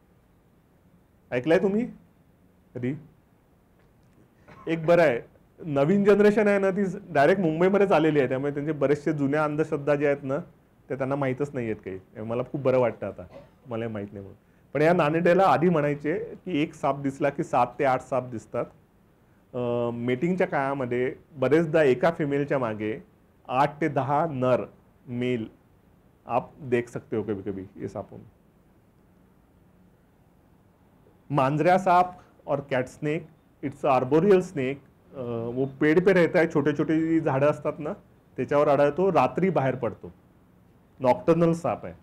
Speaker 2: ऐकलंय तुम्ही कधी? एक बरं आहे, नवीन जनरेशन आहे ना ती डायरेक्ट मुंबईमध्येच आलेली आहे, त्यामुळे त्यांचे बरेचसे जुन्या अंधश्रद्धा जे आहेत ना ते त्यांना माहीतच नाही आहेत काही। मला खूप बरं वाटतं आता मला माहीत नाही म्हणून। पण या नानेट्याला आधी म्हणायचे की एक साप दिसला की 7 ते 8 साप दिसतात। मेटिंगच्या काळामध्ये बरेचदा एका फिमेलच्या मागे 8 ते 10 नर मेल आप देख सकते हो कभी कभी ये सांपों में। मांजरा सांप और cat snake, it's arboreal snake, वो पेड़ पे रहता है, छोटे छोटे जी झाडं असतात ना त्याच्यावर आढळतो, रात्री बाहेर पडतो, नॉक्टर्नल सांप है।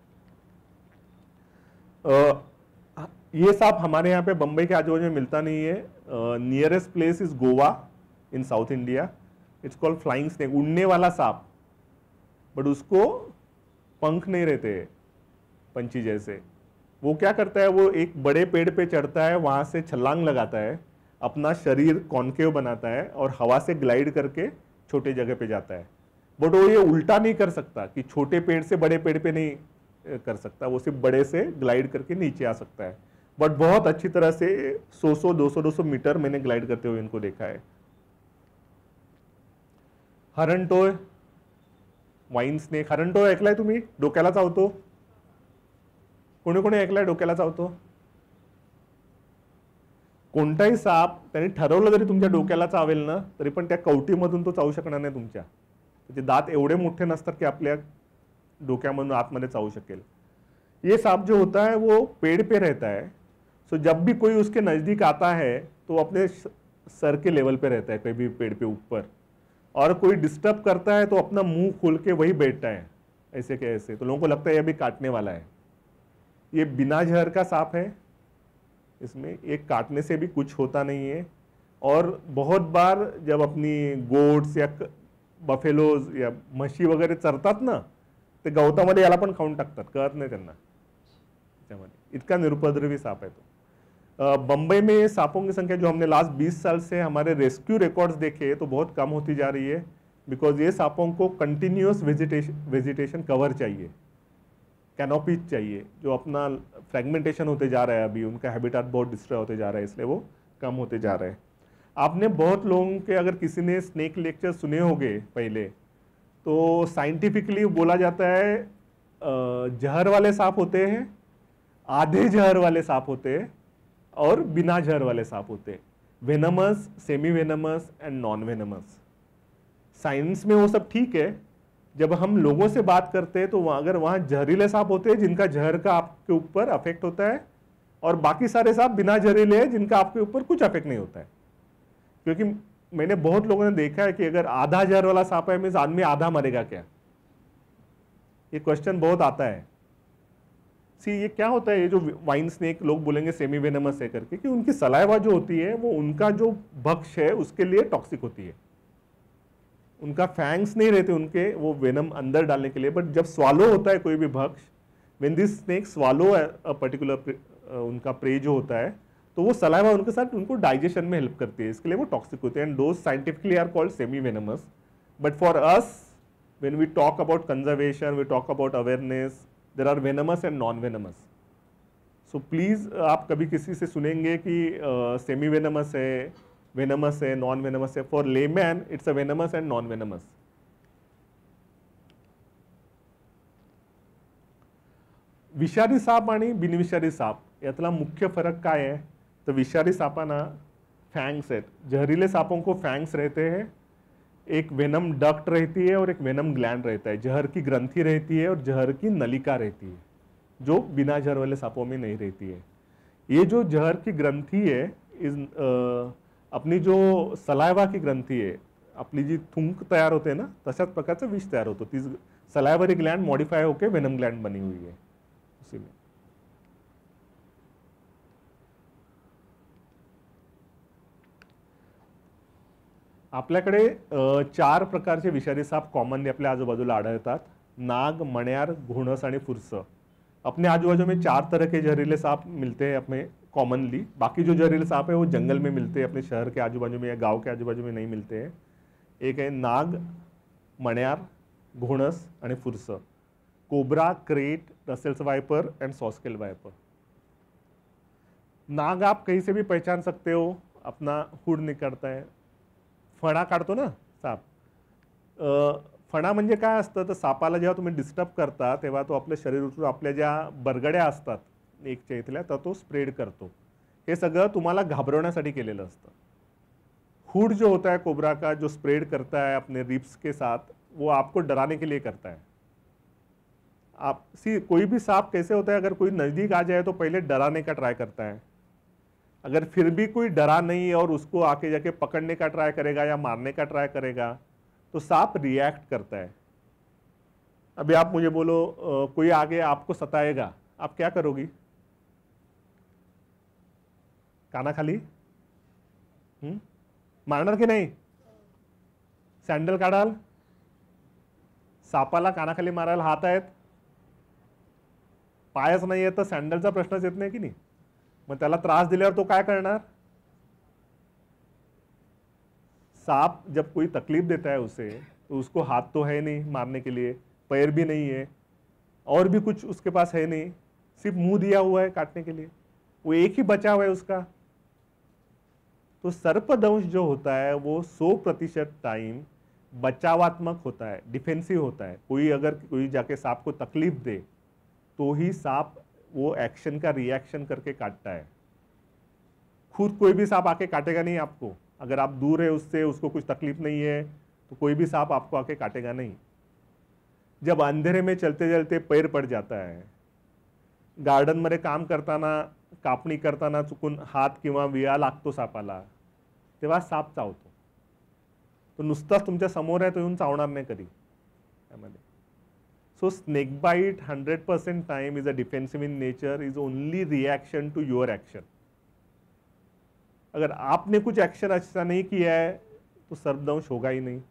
Speaker 2: ये सांप हमारे यहाँ पे बम्बई के आजू बाजू में मिलता नहीं है। Nearest place is Goa in south India. It's called flying snake, उड़ने वाला सांप, बट उसको पंख नहीं रहते पंछी जैसे। वो क्या करता है, वो एक बड़े पेड़ पे चढ़ता है, वहां से छलांग लगाता है, अपना शरीर कॉन्केव बनाता है और हवा से ग्लाइड करके छोटे जगह पे जाता है। बट वो ये उल्टा नहीं कर सकता कि छोटे पेड़ से बड़े पेड़ पे नहीं कर सकता, वो सिर्फ बड़े से ग्लाइड करके नीचे आ सकता है। बट बहुत अच्छी तरह से 100 200 मीटर मैंने ग्लाइड करते हुए इनको देखा है। हरणटोळ, वाईन स्नेक, हरणटोळ ऐकलाय तुम्ही? डोक्याला चावतो, कोणी कोणी ऐकलाय डोक्याला चावतो? कोणताही साप त्यांनी ठरवलं जरी तुमच्या डोक्याला चावेल ना, तरी पण त्या कवटीमधून तो चावू शकणार नाही तुमच्या। त्याचे दात एवढे मोठे नसतात की आपल्या डोक्यामधून आतमध्ये चावू शकेल। ये सांप जो होता है वो पेड़ पे रहता है, सो जब भी कोई उसके नजदीक आता है तो अपने सर के लेवल पे रहता है, कहीं भी पेड़ पे ऊपर, और कोई डिस्टर्ब करता है तो अपना मुंह खोल के वही बैठता है ऐसे के ऐसे, तो लोगों को लगता है ये अभी काटने वाला है। ये बिना जहर का सांप है, इसमें एक काटने से भी कुछ होता नहीं है। और बहुत बार जब अपनी गोट्स या बफेलोज या म्हशी वगैरे चरतात ना, ते गवतामध्ये याला पण खाऊन टाकतात, कळत नाही त्यांना त्याच्यामध्ये, इतका निरुपद्रवी सांप है तो। बम्बई में सांपों की संख्या जो हमने लास्ट 20 साल से हमारे रेस्क्यू रिकॉर्ड्स देखे तो बहुत कम होती जा रही है, बिकॉज ये सांपों को कंटिन्यूअस वेजिटेशन कवर चाहिए, कैनोपीज चाहिए, जो अपना फ्रेगमेंटेशन होते जा रहा है, अभी उनका हैबिटेट बहुत डिस्ट्रॉय होते जा रहा है, इसलिए वो कम होते जा रहे हैं। आपने बहुत लोगों के, अगर किसी ने स्नेक लेक्चर सुने होंगे पहले, तो साइंटिफिकली बोला जाता है जहर वाले सांप होते हैं, आधे जहर वाले सांप होते हैं और बिना जहर वाले सांप होते हैं, venomous, semi venomous and non venomous. Science में वो सब ठीक है, जब हम लोगों से बात करते हैं तो अगर वहाँ जहरीले सांप होते हैं जिनका जहर का आपके ऊपर अफेक्ट होता है, और बाकी सारे सांप बिना जहरीले हैं जिनका आपके ऊपर कुछ अफेक्ट नहीं होता है। क्योंकि मैंने बहुत लोगों ने देखा है कि अगर आधा जहर वाला सांप है मीन्स आदमी आधा मरेगा क्या, ये क्वेश्चन बहुत आता है। सी ये क्या होता है, ये जो वाइन स्नेक लोग बोलेंगे सेमी वेनमस है करके, कि उनकी सलाइवा जो होती है वो उनका जो भक्ष है उसके लिए टॉक्सिक होती है, उनका फैंग्स नहीं रहते उनके वो वेनम अंदर डालने के लिए, बट जब स्वालो होता है कोई भी भक्ष, when this snake swallow a particular उनका प्रे जो होता है, तो वो सलाइवा उनके साथ उनको डाइजेशन में हेल्प करती है, इसके लिए वो टॉक्सिक होते हैं, and those scientifically are called semi venomous. But for us when we talk about conservation, we talk about awareness, there are venomous and non venomous. So please आप कभी किसी से सुनेंगे कि सेमी वेनमस है, वेनमस है, नॉन वेनमस है, for layman it's a venomous and non venomous. विषारी साप आणि बिनविषारी साप यातला मुख्य फरक काय है, तो विषारी सापांना फैंग्स आहेत, जहरीले सांपों को फैंग्स रहते हैं, एक वेनम डक्ट रहती है और एक वेनम ग्लैंड रहता है, जहर की ग्रंथि रहती है और जहर की नलिका रहती है, जो बिना जहर वाले सांपों में नहीं रहती है। ये जो जहर की ग्रंथि है इस अपनी जो सलाइवा की ग्रंथी आहे, आपली जी थुंक तयार होते ना, तशाच प्रकारचं विष तयार होतं, ती सलाइवरी ग्लैंड मॉडिफाई होकर वेनम ग्लैंड बनी हुई है उसी में। आपल्याकडे 4 प्रकारचे विषारी साप कॉमनली आपल्या आजूबाजूला आढळतात, नाग, मण्यार, घोणस आणि फुरस। अपने आजू बाजू में 4 तरह के जहरीले सांप मिलते हैं अपने कॉमनली, बाकी जो जहरीले सांप है वो जंगल में मिलते हैं, अपने शहर के आजू बाजू में या गांव के आजू बाजू में नहीं मिलते हैं। एक है नाग, मण्यार, घोणस आणि फुरस, cobra, krait, Russell's viper and saw scale viper. नाग आप कहीं से भी पहचान सकते हो, अपना हुड निकलता है, फणा काढतो ना साप, फणा म्हणजे काय असतं, तर सापाला जेव्हा तुम्ही डिस्टर्ब करता तेव्हा तो आपल्या शरीरातून आपल्या ज्या बरगड्या असतात एकच्या इथल्या तर तो स्प्रेड करतो, हे सगळं तुम्हाला घाबरवण्यासाठी केलेलं असतं। फूड जो होता है कोबरा का, जो स्प्रेड करता है अपने रिब्स के साथ, वो आपको डराने के लिए करता है। आप कोई भी सांप कैसे होता है, अगर कोई नज़दीक आ जाए तो पहले डराने का ट्राई करता है, अगर फिर भी कोई डरा नहीं और उसको आके जाके पकड़ने का ट्राई करेगा या मारने का ट्राई करेगा तो सांप रिएक्ट करता है। अभी आप मुझे बोलो कोई आगे आपको सताएगा, आप क्या करोगी? काना खाली मारणार की नाही? सँडल काढाल? सापाला कानाखाली मारायला हात आहेत, पायच नाही आहे, तर सँडलचा प्रश्नच येत नाही की नाही? मग त्याला त्रास दिल्यावर तो काय करणार? सांप जब कोई तकलीफ देता है उसे, तो उसको हाथ तो है नहीं मारने के लिए, पैर भी नहीं है, और भी कुछ उसके पास है नहीं, सिर्फ मुंह दिया हुआ है काटने के लिए, वो एक ही बचाव है उसका। तो सर्पदंश जो होता है वो 100% टाइम बचावात्मक होता है, डिफेंसिव होता है। कोई अगर कोई जाके सांप को तकलीफ दे तो ही सांप वो एक्शन का रिएक्शन करके काटता है। खुद कोई भी सांप आके काटेगा नहीं आपको, अगर आप दूर है उससे, उसको कुछ तकलीफ नहीं है, तो कोई भी सांप आपको आके काटेगा नहीं। जब अंधेरे में चलते चलते पैर पड़ जाता है, गार्डन मध्ये काम करताना, कापणी करताना चुकून हात किंवा विळा लागतो सापाला, तेव्हा साप चावतो। तो नुसताच तुमच्या समोर आहे तो येऊन चावणार नाही कधी त्यामध्ये। So snake bite 100% time is a defensive in nature, is only reaction to your action. अगर आपने कुछ एक्शन अच्छा नहीं किया है तो सर्पदंश होगा ही नहीं।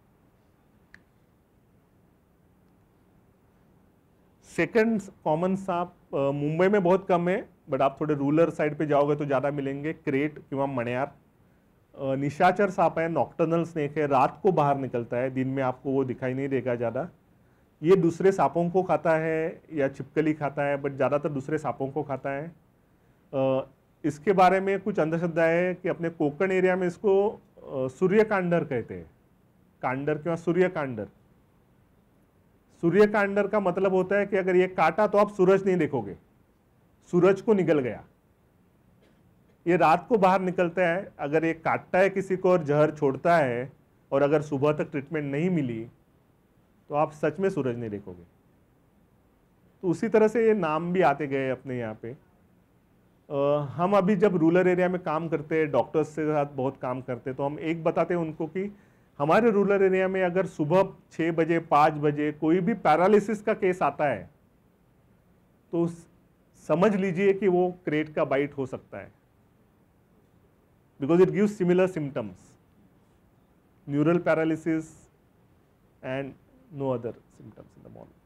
Speaker 2: सेकंड कॉमन सांप मुंबई में बहुत कम है, बट आप थोड़े रूरल साइड पे जाओगे तो ज़्यादा मिलेंगे, क्रेट किंवा मणियार। निशाचर सांप है, नॉक्टर्नल स्नेक है, रात को बाहर निकलता है, दिन में आपको वो दिखाई नहीं देगा ज़्यादा। ये दूसरे सांपों को खाता है या छिपकली खाता है, बट ज़्यादातर दूसरे सांपों को खाता है। इसके बारे में कुछ अंधश्रद्धा है कि अपने कोकण एरिया में इसको सूर्यकांडर कहते हैं, कांडर किंवा सूर्यकांडर। सूर्यकांडर का मतलब होता है कि अगर ये काटा तो आप सूरज नहीं देखोगे, सूरज को निगल गया। ये रात को बाहर निकलता है, अगर ये काटता है किसी को और जहर छोड़ता है और अगर सुबह तक ट्रीटमेंट नहीं मिली तो आप सच में सूरज नहीं देखोगे। तो उसी तरह से ये नाम भी आते गए अपने यहाँ पे। हम अभी जब रूरल एरिया में काम करते हैं, डॉक्टर्स के साथ बहुत काम करते हैं, तो हम एक बताते हैं उनको कि हमारे रूरल एरिया में अगर सुबह 6 बजे 5 बजे कोई भी पैरालिसिस का केस आता है तो समझ लीजिए कि वो क्रेट का बाइट हो सकता है, because it gives similar symptoms, neural paralysis and no other symptoms in the morning.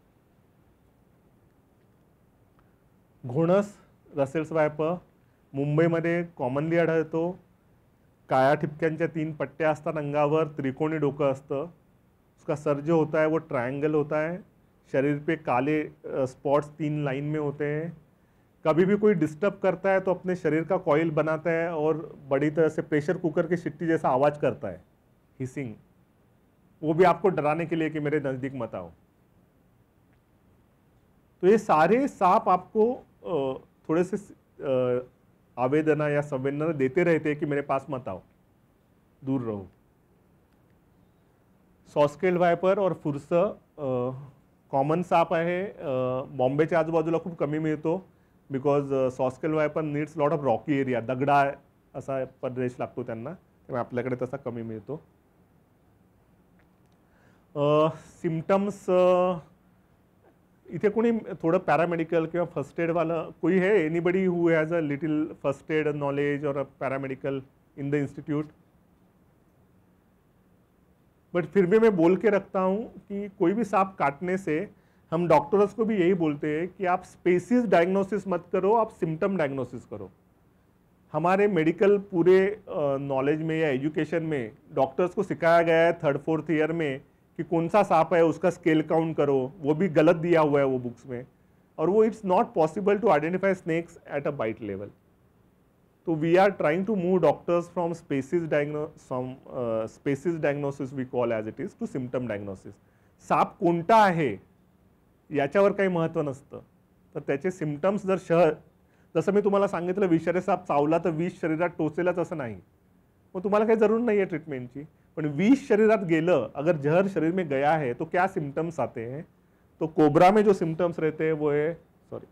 Speaker 2: घोणस रसेल्स वायपर मुंबईमध्ये कॉमनली आढळतो। काळ्या ठिपक्यांच्या 3 पट्ट्या असतात अंगावर, त्रिकोणी डोकं असतं, उसका सर जो होता है वो ट्रायंगल होता है, शरीर पे काले स्पॉट्स 3 लाइन में होते हैं। कभी भी कोई डिस्टर्ब करता है तो अपने शरीर का कॉइल बनाता है और बड़ी तरह से प्रेशर कुकर की सीटी जैसा आवाज़ करता है, हिसिंग, वो भी आपको डराने के लिए कि मेरे नज़दीक मत आओ। तो ये सारे सांप आपको थोड़े से आवेदना या संवेदना देते रहते हैं कि मेरे पास मत आओ, दूर रहो। सॉस्केल्ड वायपर और फुरसं कॉमन सांप आहे, बॉम्बेच्या आजूबाजूला खूप कमी मिळतो, because saw scaled viper needs lot of rocky area, दगडा असा प्रदेश लागतो त्यांना, त्यामुळे आपल्याकडे तसा कमी मिळतो। सिम्टम्स इथे कोणी थोडं पॅरामेडिकल किंवा फर्स्ट एड वाला कोई है, anybody who has a little first aid knowledge और paramedical in the institute? But फिर भी मैं बोल के रखता हूँ कि कोई भी सांप काटने से हम डॉक्टर्स को भी यही बोलते हैं कि आप स्पेसीज डायग्नोसिस मत करो, आप सिम्टम डायग्नोसिस करो। हमारे मेडिकल पूरे नॉलेज में या एजुकेशन में डॉक्टर्स को सिखाया गया है 3rd 4th ईयर में कि कौन सा सांप है उसका स्केल काउंट करो, वो भी गलत दिया हुआ है वो बुक्स में, और वो it's not possible to identify snakes at a bite level. तो we are trying to move doctors from species diagnosis we call as it is to symptom diagnosis. साप कोणता आहे याच्यावर काही महत्त्व नसतं, तर त्याचे सिम्टम्स जर जसं मी तुम्हाला सांगितलं विषारी साप चावला तर विष शरीरात टोचेलच असं नाही, मग तुम्हाला काही जरूर नाही आहे ट्रीटमेंटची. पण विष शरीरात गेलं, अगर जहर शरीर में गया है तो क्या सिम्टम्स आते हैं? तो कोबरा में जो सिम्टम्स रहते हैं वो है, सॉरी,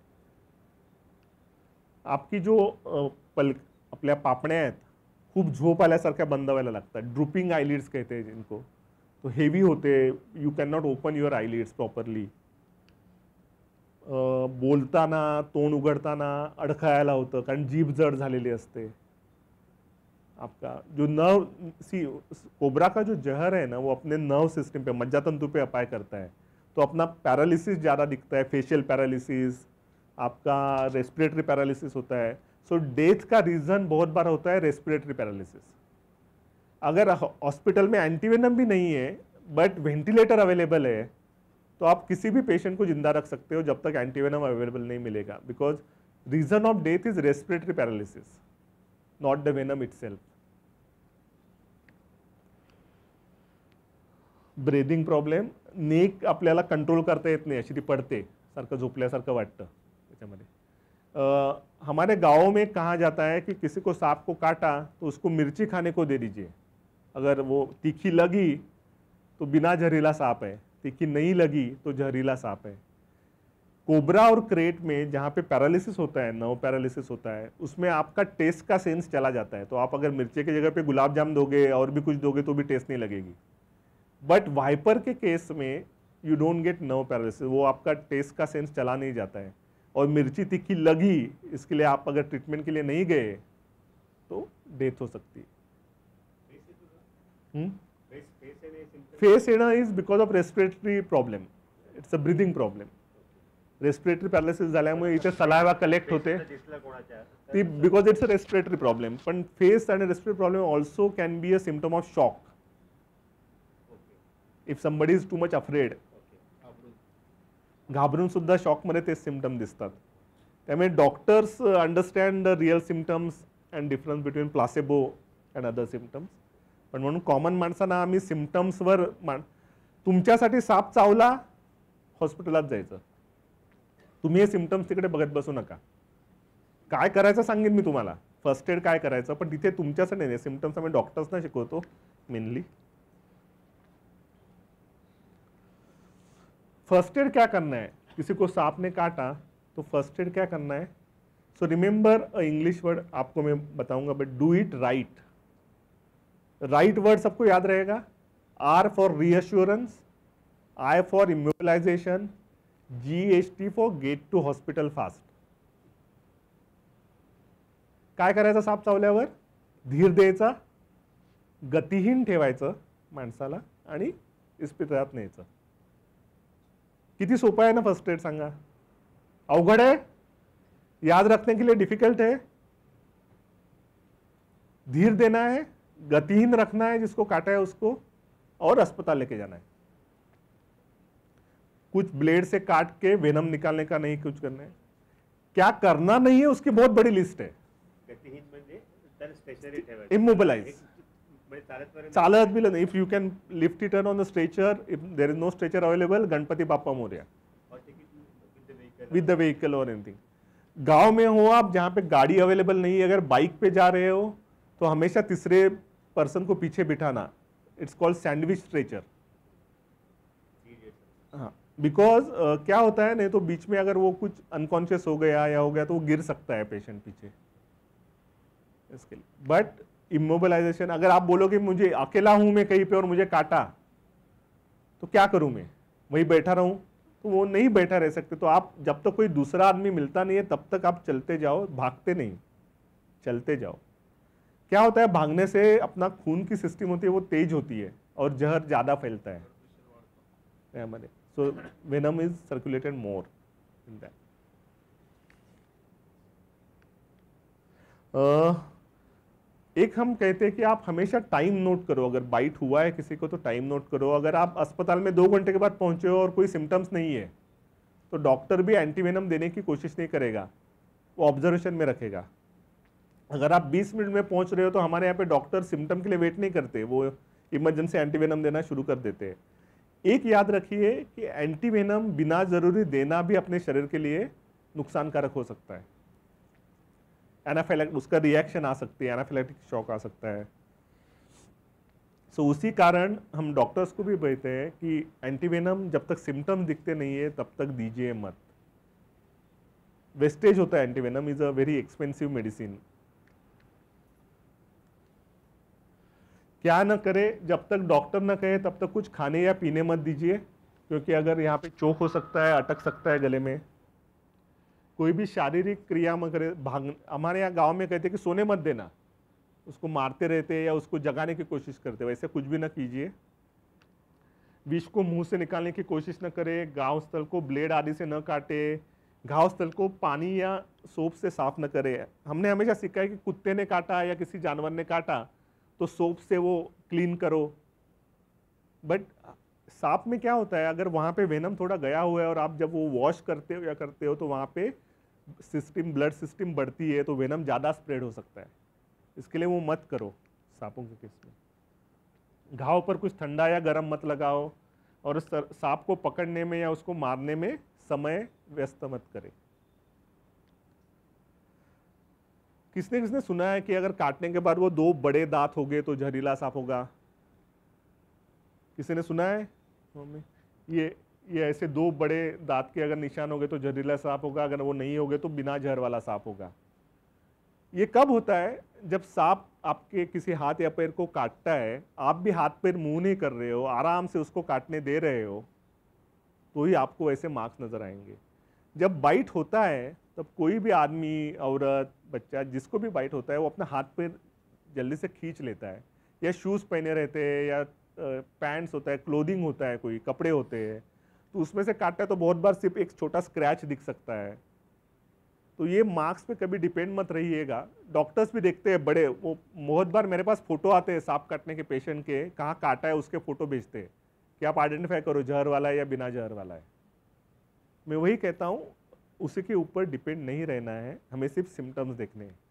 Speaker 2: आपकी जो आपल्या पापण्या आहेत खूप झोप आल्यासारख्या बंद व्हायला लागतात, ड्रुपिंग आयलिड्स कहते हैं जिनको. तो हेवी होते, you can not open your eyelids properly. बोलताना, तोंड उघडताना अडखळायला होतं कारण जीभ जड झालेली असते. आपका जो नर्व, सी कोबरा का जो जहर है ना वो अपने नर्व सिस्टम पे, मज्जातंतु पे अपाय करता है. तो अपना पैरालिसिस ज़्यादा दिखता है, फेशियल पैरालिसिस, आपका रेस्पिरेटरी पैरालिसिस होता है. सो डेथ का रीज़न बहुत बार होता है रेस्पिरेटरी पैरालिसिस. अगर हॉस्पिटल में एंटीवेनम भी नहीं है बट वेंटिलेटर अवेलेबल है तो आप किसी भी पेशेंट को जिंदा रख सकते हो जब तक एंटीवेनम अवेलेबल नहीं मिलेगा. Because reason of death is respiratory paralysis, not the venom itself. Breathing problem, neck आपल्याला कंट्रोल करता येत नाही, अशी ती पडते, सारखं झोपल्यासारखं वाटतं त्याच्यामध्ये. हमारे गाँव में कहा जाता है कि किसी को सांप को काटा तो उसको मिर्ची खाने को दे दीजिए. अगर वो तीखी लगी तो बिना जहरीला सांप है, तीखी नहीं लगी तो जहरीला सांप है. कोबरा और क्रेट में जहाँ पे पैरालिसिस होता है, नर्व पैरालिसिस होता है, उसमें आपका टेस्ट का सेंस चला जाता है. तो आप अगर मिर्ची की जगह पे गुलाब जाम दोगे और भी कुछ दोगे तो भी टेस्ट नहीं लगेगी. बट वाइपर के केस में you don't get nerve paralysis, वो आपका टेस्ट का सेंस चला नहीं जाता है. और मिर्ची तीखी लगी, इसके लिए आप अगर ट्रीटमेंट के लिए नहीं गए तो डेथ हो सकती है. फेस येणं is because of respiratory problem, it's a breathing problem. Respiratory paralysis झाल्यामुळे इथे सलाइवा कलेक्ट होते, ती because it's a respiratory problem. पण फेस आणि respiratory problem also can be a symptom of shock. If somebody is too much afraid, घाबरून सुद्धा शॉकमध्ये ते सिम्पटम दिसतात. त्यामुळे doctors understand the real symptoms and difference between placebo and other symptoms. पण म्हणून कॉमन माणसांना आम्ही सिम्पटम्सवर तुमच्यासाठी साप चावला, हॉस्पिटलात जायचं. तुम्ही हे सिम्पटम्स तिकडे बघत बसू नका. काय करायचं सांगेन मी तुम्हाला, फर्स्ट एड काय करायचं, पण तिथे तुमच्यासाठी नाही, सिम्पटम्स आम्ही डॉक्टर्सना शिकवतो मेनली. फर्स्ट एड क्या करना है, किसी को सांप ने काटा तो फर्स्ट एड क्या करना है. So remember a English word आपको मैं बताऊंगा, but do it right. Right word सबको याद रहेगा. R for reassurance, I for immobilization, GST for get to hospital fast. काय करायचं साप चावल्यावर, धीर द्यायचा, गतिहीन ठेवायचं माणसाला आणि इस्पितळात न्यायचं. किती सोपा है ना फर्स्ट एड, सांगा. अवघड है, याद रखने के लिए डिफिकल्ट है. धीर देना है, गतिहीन रखना है जिसको काटा है उसको, और अस्पताल लेके जाना है. कुछ ब्लेड से काट के वेनम निकालने का नहीं कुछ करना है. क्या करना नहीं है उसकी बहुत बड़ी लिस्ट है. इमोबिलाइज, चालत भी नहीं. If you can lift it on the stretcher, if there is no stretcher available, Ganpati Bappa Morya with the vehicle और एनीथिंग. गांव में हो आप जहां पे गाड़ी अवेलेबल नहीं है, अगर बाइक पे जा रहे हो तो हमेशा तीसरे पर्सन को पीछे बिठाना. It's called sandwich stretcher. हाँ, बिकॉज क्या होता है, नहीं तो बीच में अगर वो कुछ अनकॉन्शियस हो गया या हो गया तो वो गिर सकता है पेशेंट पीछे, इसके लिए. बट इमोबिलाइजेशन, अगर आप बोलोगे मुझे अकेला हूं मैं कहीं पे और मुझे काटा तो क्या करूं मैं, वही बैठा रहूं, तो वो नहीं बैठा रह सकते. तो आप जब तक कोई दूसरा आदमी मिलता नहीं है तब तक आप चलते जाओ, भागते नहीं, चलते जाओ. क्या होता है, भागने से अपना खून की सिस्टम होती है वो तेज होती है और जहर ज़्यादा फैलता है हमारे. So venom is circulated more in that. एक हम कहते हैं कि आप हमेशा टाइम नोट करो. अगर बाइट हुआ है किसी को तो टाइम नोट करो. अगर आप अस्पताल में 2 घंटे के बाद पहुंचे हो और कोई सिम्टम्स नहीं है तो डॉक्टर भी एंटीवेनम देने की कोशिश नहीं करेगा, वो ऑब्जर्वेशन में रखेगा. अगर आप 20 मिनट में पहुंच रहे हो तो हमारे यहाँ पे डॉक्टर सिम्टम के लिए वेट नहीं करते, वो इमरजेंसी एंटीवेनम देना शुरू कर देते हैं. एक याद रखिए कि एंटीवेनम बिना जरूरी देना भी अपने शरीर के लिए नुकसानकारक हो सकता है. एनाफिलैक्टिक, उसका रिएक्शन आ सकती है, एनाफिलैक्टिक शॉक आ सकता है. सो उसी कारण हम डॉक्टर्स को भी कहते हैं कि एंटीवेनम जब तक सिम्टम्स दिखते नहीं है तब तक दीजिए मत। वेस्टेज होता है, antivenom is a very expensive medicine. क्या न करे, जब तक डॉक्टर न कहे तब तक कुछ खाने या पीने मत दीजिए, क्योंकि अगर यहाँ पे चोक हो सकता है, अटक सकता है गले में। कोई भी शारीरिक क्रिया में करे, भाग, हमारे यहाँ गांव में कहते हैं कि सोने मत देना, उसको मारते रहते या उसको जगाने की कोशिश करते, वैसे कुछ भी ना कीजिए। विष को मुंह से निकालने की कोशिश न करे, घाव स्थल को ब्लेड आदि से न काटे, घाव स्थल को पानी या सोप से साफ न करे। हमने हमेशा सीखा है कि कुत्ते ने काटा या किसी जानवर ने काटा तो सोप से वो क्लीन करो, बट सांप में क्या होता है, अगर वहाँ पे वेनम थोड़ा गया हुआ है और आप जब वो वॉश करते हो या करते हो तो वहाँ पे सिस्टम, ब्लड सिस्टम बढ़ती है, तो वेनम ज़्यादा स्प्रेड हो सकता है। इसके लिए वो मत करो सांपों के केस में। घाव पर कुछ ठंडा या गर्म मत लगाओ, और सांप को पकड़ने में या उसको मारने में समय व्यस्त मत करें। किसने किसने सुना है कि अगर काटने के बाद वो 2 बड़े दांत हो गए तो जहरीला सांप होगा? किसी ने सुना है? ये ऐसे 2 बड़े दांत के अगर निशान हो गए तो जहरीला सांप होगा, अगर वो नहीं हो गए तो बिना जहर वाला सांप होगा। ये कब होता है? जब सांप आपके किसी हाथ या पैर को काटता है, आप भी हाथ पैर मूव नहीं कर रहे हो, आराम से उसको काटने दे रहे हो, तो ही आपको ऐसे मार्क्स नजर आएंगे। जब बाइट होता है तब कोई भी आदमी, औरत, बच्चा, जिसको भी बाइट होता है वो अपना हाथ पैर जल्दी से खींच लेता है, या शूज़ पहने रहते हैं, या पैंट्स होता है, क्लोथिंग होता है, कोई कपड़े होते हैं, तो उसमें से काटता है तो बहुत बार सिर्फ एक छोटा स्क्रैच दिख सकता है। तो ये मार्क्स पे कभी डिपेंड मत रहिएगा। डॉक्टर्स भी देखते हैं बड़े, वो बहुत बार मेरे पास फोटो आते हैं सांप काटने के पेशेंट के, कहाँ काटा है उसके फोटो भेजते हैं कि आप आइडेंटिफाई करो जहर वाला है या बिना जहर वाला है। मैं वही कहता हूँ, उसी के ऊपर डिपेंड नहीं रहना है, हमें सिर्फ सिम्टम्स देखने हैं।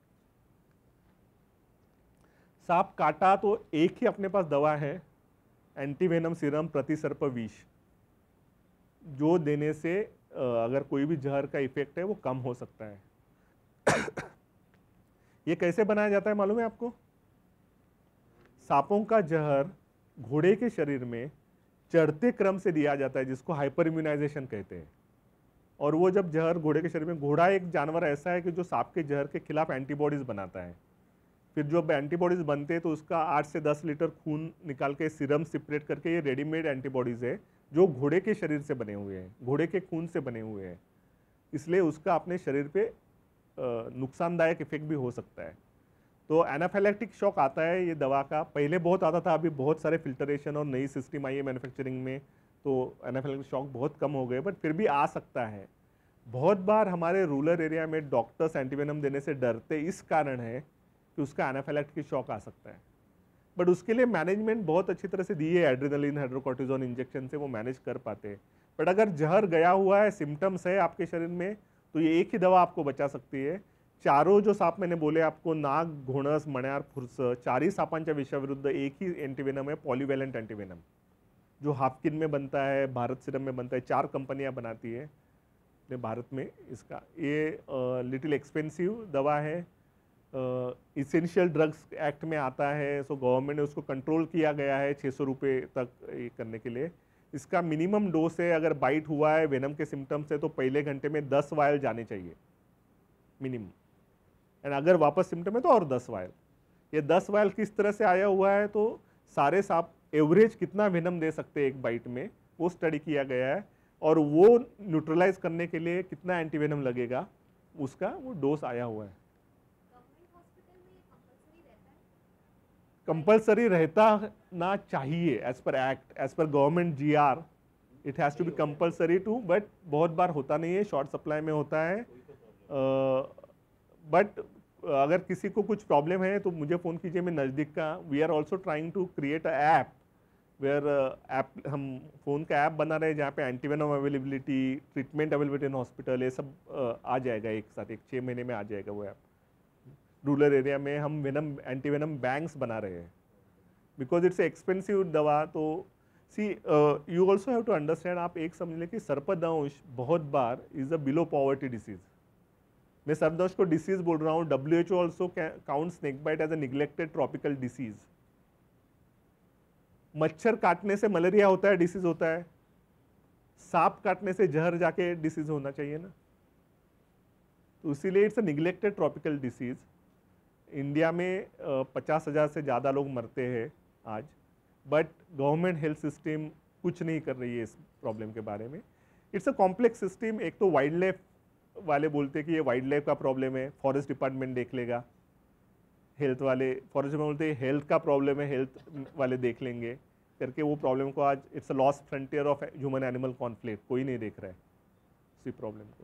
Speaker 2: सांप काटा तो एक ही अपने पास दवा है, एंटीवेनम सीरम प्रतिसर्प विष, जो देने से अगर कोई भी जहर का इफेक्ट है वो कम हो सकता है। ये कैसे बनाया जाता है मालूम है आपको? सांपों का जहर घोड़े के शरीर में चढ़ते क्रम से दिया जाता है, जिसको हाइपर इम्यूनाइजेशन कहते हैं। और वो जब जहर घोड़े के शरीर में, घोड़ा एक जानवर ऐसा है कि जो सांप के जहर के खिलाफ एंटीबॉडीज बनाता है, फिर जो एंटीबॉडीज बनते हैं तो उसका 8 से 10 लीटर खून निकाल के सीरम सेपरेट करके, ये रेडीमेड एंटीबॉडीज है जो घोड़े के शरीर से बने हुए हैं, घोड़े के खून से बने हुए हैं, इसलिए उसका अपने शरीर पे नुकसानदायक इफेक्ट भी हो सकता है। तो एनाफिलैक्टिक शॉक आता है ये दवा का, पहले बहुत आता था, अभी बहुत सारे फिल्टरेशन और नई सिस्टम आई है मैन्युफैक्चरिंग में, तो एनाफिलैक्टिक शॉक बहुत कम हो गए, बट फिर भी आ सकता है। बहुत बार हमारे रूरल एरिया में डॉक्टर्स एंटीवेनम देने से डरते इस कारण है कि उसका एनाफिलैक्टिक शॉक आ सकता है, बट उसके लिए मैनेजमेंट बहुत अच्छी तरह से दी है, एड्रेनलिन, हाइड्रोकॉर्टिजोन इंजेक्शन से वो मैनेज कर पाते हैं। बट अगर जहर गया हुआ है, सिम्टम्स है आपके शरीर में, तो ये एक ही दवा आपको बचा सकती है। चारों जो सांप मैंने बोले आपको, नाग, घोणस, मण्यार, फुरस, 4 सांपांच्या विषाविरुद्ध एक ही एंटीवेनम है, पॉलीवैलेंट एंटीवेनम, जो हाफकिन में बनता है, भारत सीरम में बनता है, 4 कंपनियां बनाती है अपने भारत में इसका। ये लिटिल एक्सपेंसिव दवा है, इसेंशियल ड्रग्स एक्ट में आता है, सो गवर्नमेंट ने उसको कंट्रोल किया गया है 600 रुपये तक ये करने के लिए। इसका मिनिमम डोज है, अगर बाइट हुआ है, वेनम के सिम्टम्स है, तो पहले घंटे में 10 वायल जाने चाहिए मिनिमम, एंड अगर वापस सिम्टम है तो और 10 वायल। ये 10 वायल किस तरह से आया हुआ है, तो सारे सांप एवरेज कितना वेनम दे सकते हैं एक बाइट में, वो स्टडी किया गया है, और वो न्यूट्रलाइज करने के लिए कितना एंटीवेनम लगेगा उसका वो डोज आया हुआ है। कंपल्सरी रहता ना चाहिए, as per act, as per government GR, it has to be compulsory to, but बहुत बार होता नहीं है, शॉर्ट सप्लाई में होता है। बट अगर किसी को कुछ प्रॉब्लम है तो मुझे फ़ोन कीजिए, मैं नज़दीक का, we are also trying to create a app, where app, हम फ़ोन का ऐप बना रहे हैं जहाँ पे antivenom availability, treatment availability in hospital, ये सब आ जाएगा एक साथ, 1-6 महीने में आ जाएगा वो ऐप। रूरल एरिया में हम वेनम, एंटीवेनम बैंक्स बना रहे हैं, बिकॉज इट्स एक्सपेंसिव दवा। तो see you also have to understand, आप एक समझ लें कि सर्पदंश बहुत बार is a below poverty disease. मैं सर्पदंश को डिसीज बोल रहा हूँ, WHO also count snake bite as a neglected tropical disease. मच्छर काटने से मलेरिया होता है, डिसीज होता है, सांप काटने से जहर जाके डिसीज होना चाहिए ना। तो इसीलिए it's a neglected tropical disease. India में 50,000 से ज़्यादा लोग मरते हैं आज, बट गवर्नमेंट हेल्थ सिस्टम कुछ नहीं कर रही है इस प्रॉब्लम के बारे में। It's a complex system. एक तो वाइल्ड लाइफ वाले बोलते हैं कि ये वाइल्ड लाइफ का प्रॉब्लम है, फॉरेस्ट डिपार्टमेंट देख लेगा। हेल्थ वाले, फॉरेस्ट में बोलते हैं हेल्थ का प्रॉब्लम है, हेल्थ वाले देख लेंगे करके वो प्रॉब्लम को आज it's a lost frontier of human animal conflict, कोई नहीं देख रहा है इसी प्रॉब्लम को।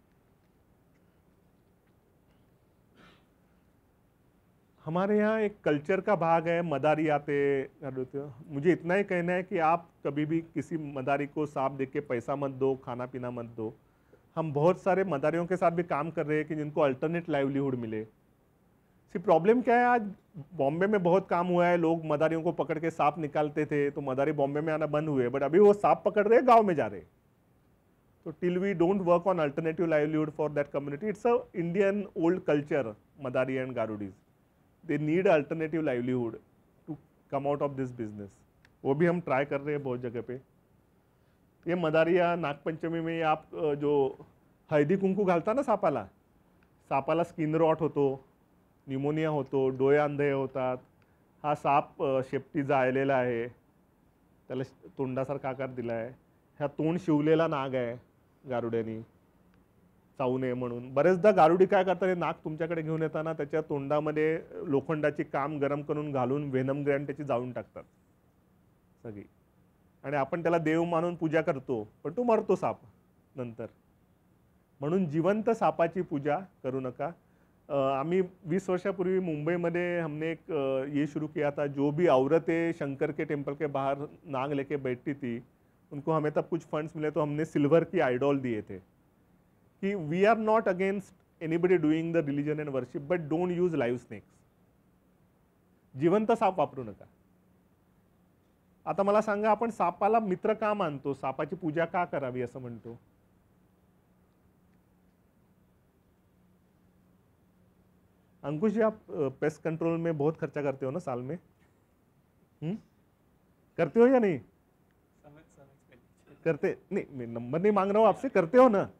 Speaker 2: हमारे यहाँ एक कल्चर का भाग है, मदारी आते हैं। मुझे इतना ही कहना है कि आप कभी भी किसी मदारी को सांप देख के पैसा मत दो, खाना पीना मत दो। हम बहुत सारे मदारियों के साथ भी काम कर रहे हैं कि जिनको अल्टरनेट लाइवलीहुड मिले। सी प्रॉब्लम क्या है, आज बॉम्बे में बहुत काम हुआ है, लोग मदारियों को पकड़ के सांप निकालते थे तो मदारी बॉम्बे में आना बंद हुए, बट अभी वो सांप पकड़ रहे हैं, गाँव में जा रहे। तो till we don't work on alternative livelihood for that community, it's a Indian old culture, मदारी एंड गारुडीज, they need alternative livelihood to come out of this business. वो भी हम ट्राई कर रहे हैं बहुत जगह पे। ये मदारिया नागपंचमी में आप जो हळदी कुंकू घालता ना सापाला, सापाला स्किन रॉट होतो, न्यूमोनिया होतो, डोळे आंधळे होतात। हा साप शेपटी जाळलेला आहे, त्याला तोंडासारखा आकार दिला आहे। ह्या तोंड शिवलेला नाग आहे गारुड्यानी, चावू नये म्हणून। बरेचदा गारुडी काय करतात, नाग तुमच्याकडे घेऊन येताना त्याच्या तोंडामध्ये लोखंडाची काम गरम करून घालून व्हेनम ग्रँड त्याची जाळून टाकतात सगळी, आणि आपण त्याला देव मानून पूजा करतो, पण तो मरतो साप नंतर। म्हणून जिवंत सापाची पूजा करू नका। आम्ही 20 वर्षापूर्वी मुंबईमध्ये हमने एक ये शुरू किया था, जो भी औरतें शंकर के टेम्पल के बाहर नाग लेके बैठती थी उनको हमें तब कुछ फंड्स मिले, तो हमने सिल्वर की आइडॉल दिए थे कि we are not against anybody doing the religion and worship, but don't use live snakes. जिवंत साप वापरू नका। आता मला सांगा, आपण सापाला मित्र का मानतो, सापाची पूजा का करावी असं म्हणतो? अंकुश जी, आप पेस्ट कंट्रोल में बहुत खर्चा करते हो ना साल में? करते हो या नहीं? करते नहीं, मैं नंबर नहीं मांग रहा हूं आपसे, करते हो ना?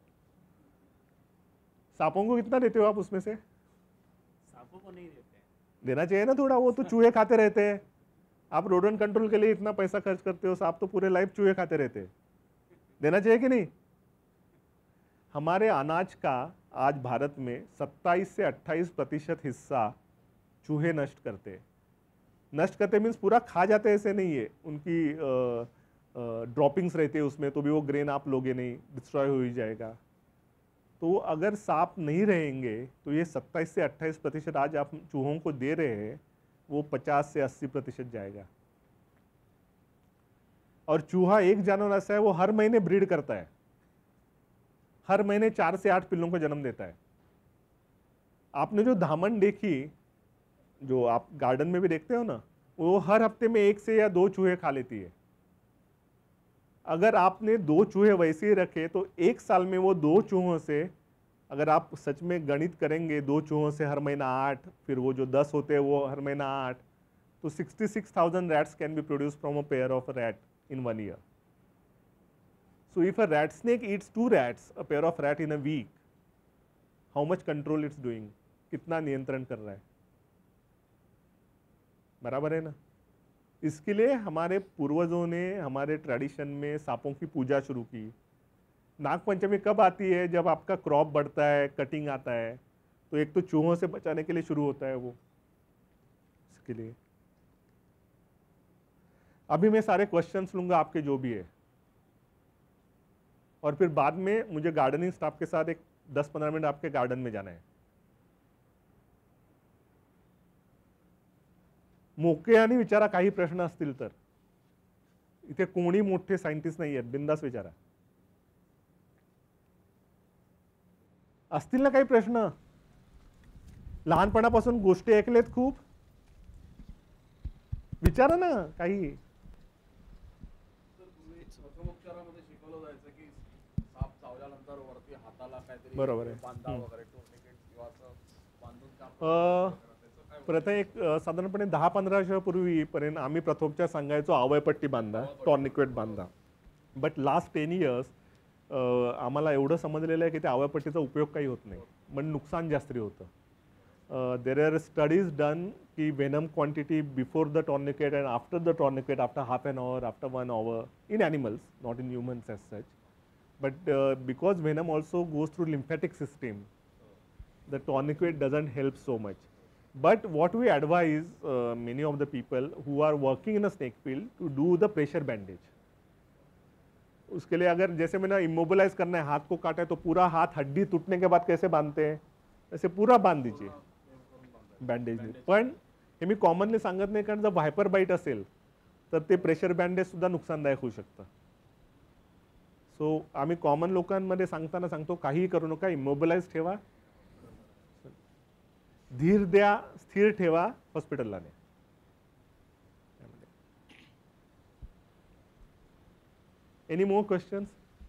Speaker 2: सांपों को कितना देते हो आप उसमें से?
Speaker 1: सांपों को नहीं देते हैं।
Speaker 2: देना चाहिए ना थोड़ा, वो तो चूहे खाते रहते हैं। आप रोडन कंट्रोल के लिए इतना पैसा खर्च करते हो, सांप तो पूरे लाइफ चूहे खाते रहते हैं। देना चाहिए कि नहीं? हमारे अनाज का आज भारत में 27 से 28% हिस्सा चूहे नष्ट करते हैं। नष्ट करते मीन्स पूरा खा जाते हैं ऐसे नहीं है, उनकी ड्रॉपिंग्स रहते हैं उसमें, तो भी वो ग्रेन आप लोगे नहीं, डिस्ट्रॉय हो ही जाएगा। तो अगर सांप नहीं रहेंगे तो ये 27 से 28% आज आप चूहों को दे रहे हैं, वो 50 से 80% जाएगा। और चूहा एक जानवर ऐसा है, वो हर महीने ब्रीड करता है, हर महीने 4 से 8 पिल्लों को जन्म देता है। आपने जो धामन देखी, जो आप गार्डन में भी देखते हो ना, वो हर हफ्ते में 1 से या 2 चूहे खा लेती है। अगर आपने 2 चूहे वैसे ही रखे तो 1 साल में वो 2 चूहों से, अगर आप सच में गणित करेंगे, 2 चूहों से हर महीना 8, फिर वो जो 10 होते हैं वो हर महीना 8, तो 66,000 rats can be produced from a pair of a rat in 1 year. So if a rat snake eats 2 rats, a pair of rat in a week, how much control it's doing? कितना नियंत्रण कर रहा है? बराबर है ना? इसके लिए हमारे पूर्वजों ने हमारे ट्रेडिशन में सांपों की पूजा शुरू की। नागपंचमी कब आती है? जब आपका क्रॉप बढ़ता है, कटिंग आता है, तो एक तो चूहों से बचाने के लिए शुरू होता है वो, इसके लिए। अभी मैं सारे क्वेश्चंस लूंगा आपके जो भी है, और फिर बाद में मुझे गार्डनिंग स्टाफ के साथ एक 10-15 मिनट आपके गार्डन में जाना है। मोकळ्याने विचारा, काही प्रश्न असतील तर। इथे कोणी मोठे सायंटिस्ट नाही आहेत, बिंदास विचारा। असतील ना काही प्रश्न? लहानपणापासून गोष्टी ऐकलेत खूप, विचारा ना काही।
Speaker 3: प्रथमोपचारामध्ये शिकवलं जायचं की साप चावल्यानंतर वरती हाताला काहीतरी
Speaker 2: बरोबर आहे।
Speaker 3: बांधा वगैरे टोर्निकेट किंवा असं बांधून काम
Speaker 2: प्रथा एक साधारणपणे 10-15 वर्षापूर्वीपर्यंत आम्ही प्रथमच्या सांगायचो आवयपट्टी बांधा, टॉर्निक्वेट बांधा. बट लास्ट 10 इयर्स आम्हाला एवढं समजलेलं आहे की त्या आवयपट्टीचा उपयोग काही होत नाही, पण नुकसान जास्त होतं. देर आर स्टडीज डन की venom quantity before the tourniquet and after the tourniquet, after half an hour, after 1 hour in animals, not in humans as such. But because venom also goes through lymphatic system, the tourniquet doesn't help so much. But what we advise many of the people who are working in a snake field to do the pressure bandage. उसके लिए अगर जैसे मैंने immobilise करना है, हाथ को काटा है तो पूरा हाथ हड्डी टूटने के बाद कैसे बांधते हैं, ऐसे पूरा बांध दीजिए बँडेज. पण हे मी कॉमनली सांगत नाही, कारण जर व्हायपर बाईट असेल तर ते प्रेशर बँडेज सुद्धा नुकसानदायक होऊ शकतं. सो आम्ही कॉमन लोकांमध्ये सांगताना सांगतो काहीही करू नका, इमोबिलाइज ठेवा, धीर द्या, स्थिर ठेवा, हॉस्पिटलला न्या. Any more questions?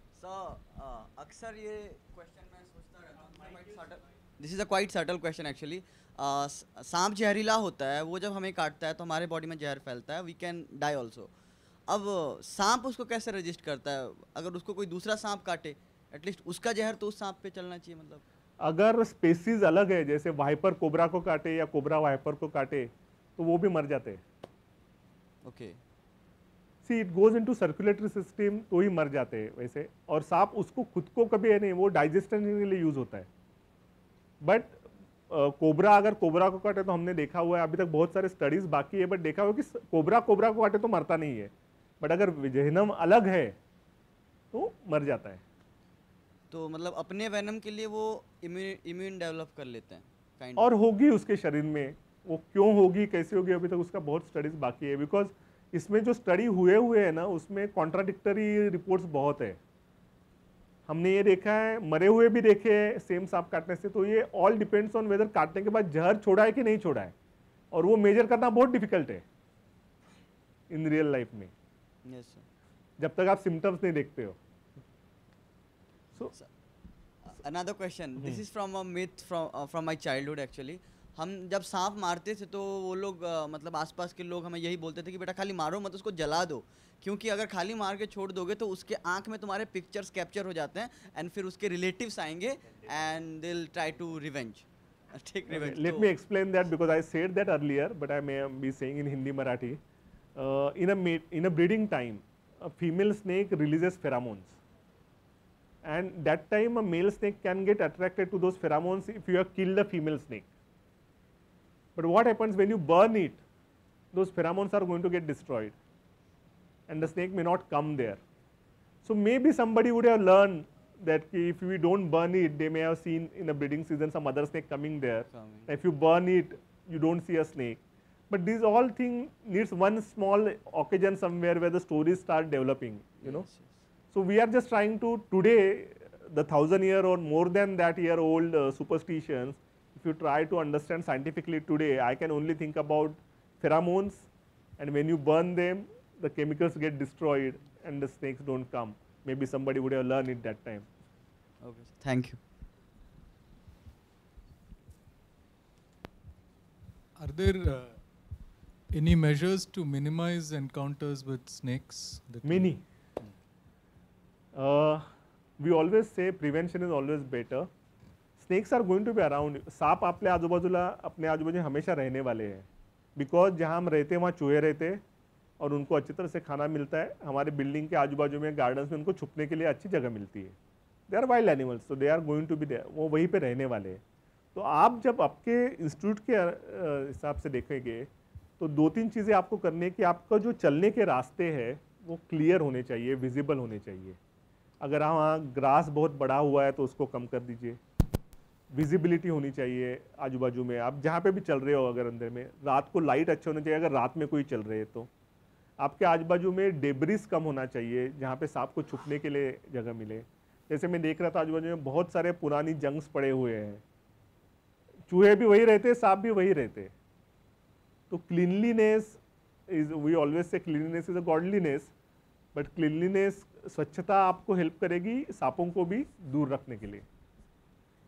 Speaker 4: अक्सर ये क्वेश्चन मैं सोचता रहता हूँ, this is a quite subtle question actually. सांप जहरीला होता है, वो जब हमें काटता है तो हमारे बॉडी में जहर फैलता है, वी कैन डाई ऑल्सो. अब सांप उसको कैसे रजिस्ट करता है? अगर उसको कोई दूसरा सांप काटे, एटलीस्ट उसका जहर तो उस सांप पे चलना चाहिए. मतलब
Speaker 2: अगर स्पेसीज अलग है, जैसे वाइपर कोबरा को काटे या कोबरा वाइपर को काटे, तो वो भी मर जाते हैं.
Speaker 4: Okay,
Speaker 2: see it goes into circulatory system, तो ही मर जाते हैं वैसे. और सांप उसको खुद को कभी है नहीं, वो डाइजेशन के लिए यूज होता है. बट कोबरा अगर कोबरा को काटे तो हमने देखा हुआ है, अभी तक बहुत सारे स्टडीज बाकी है, बट देखा हुआ कि कोबरा कोबरा को काटे तो मरता नहीं है, बट अगर वेनम अलग है तो मर जाता है.
Speaker 4: तो मतलब अपने वेनम के लिए वो इम्यून डेवलप कर लेते हैं काइंड.
Speaker 2: और होगी उसके शरीर में, वो क्यों होगी, कैसे होगी, अभी तक उसका बहुत स्टडीज बाकी है. बिकॉज इसमें जो स्टडी हुए हैं ना, उसमें कॉन्ट्राडिक्टरी रिपोर्ट्स बहुत है. हमने ये देखा है, मरे हुए भी देखे हैं सेम सांप काटने से. तो ये ऑल डिपेंड्स ऑन वेदर काटने के बाद जहर छोड़ा है कि नहीं छोड़ा है, और वो मेजर करना बहुत डिफिकल्ट है इन रियल लाइफ में.
Speaker 4: Yes sir.
Speaker 2: जब तक आप सिम्टम्स नहीं देखते हो. So
Speaker 4: another question, this is from a myth from my childhood actually. हम जब सांप मारते थे तो वो लोग मतलब आसपास के लोग हमें यही बोलते थे कि बेटा खाली मारो मत, उसको जला दो, क्योंकि अगर खाली मार के छोड़ दोगे तो उसके आंख में तुम्हारे पिक्चर्स कैप्चर हो जाते हैं, एंड फिर उसके रिलेटिव्स आएंगे and they will try to revenge, take revenge.
Speaker 2: Let me explain that because I said that earlier, but I may be saying in Hindi Marathi. in a breeding time, a female snake releases pheromones, and that time a male snake can get attracted to those pheromones if you have killed a female snake. But what happens when you burn it, those pheromones are going to get destroyed and the snake may not come there. So maybe somebody would have learned that if we don't burn it, they may have seen in a breeding season some other snake coming there. If you burn it, you don't see a snake. But these all things needs one small occasion somewhere where the stories start developing, you know. So we are just trying to, today, the 1,000-year or more than that year old superstitions, if you try to understand scientifically today, I can only think about pheromones, and when you burn them, the chemicals get destroyed and the snakes don't come. Maybe somebody would have learned it that time.
Speaker 4: Okay, thank you.
Speaker 5: Are there any measures to minimize encounters with snakes?
Speaker 2: Many. We always say prevention is always better. Snakes are going to be around. सांप अपने आजू-बाजू हमेशा रहने वाले हैं, because जहाँ हम रहते हैं वहाँ चूहे रहते हैं और उनको अच्छी तरह से खाना मिलता है. हमारे बिल्डिंग के आजू-बाजू में गार्डन्स में उनको छुपने के लिए अच्छी जगह मिलती है. They are wild animals, so they are going to be there. वो वहीं पे रहने वाले हैं. तो आप जब आपके इंस्टीट्यूट के हिसाब से देखेंगे तो 2-3 चीज़ें आपको करनी है कि आपका जो चलने के रास्ते हैं वो क्लियर होने चाहिए, विजिबल होने चाहिए. अगर वहाँ ग्रास बहुत बड़ा हुआ है तो उसको कम कर दीजिए. विजिबिलिटी होनी चाहिए आजू बाजू में, आप जहाँ पे भी चल रहे हो. अगर अंदर में रात को लाइट अच्छे होना चाहिए, अगर रात में कोई चल रहे है तो. आपके आजू बाजू में डेब्रिस कम होना चाहिए जहाँ पे सांप को छुपने के लिए जगह मिले. जैसे मैं देख रहा था आजू बाजू में बहुत सारे पुरानी जंग्स पड़े हुए हैं. चूहे भी वही रहते, सांप भी वही रहते. तो cleanliness is, we always say cleanliness is a godliness, but cleanliness, स्वच्छता आपको हेल्प करेगी सांपों को भी दूर रखने के लिए.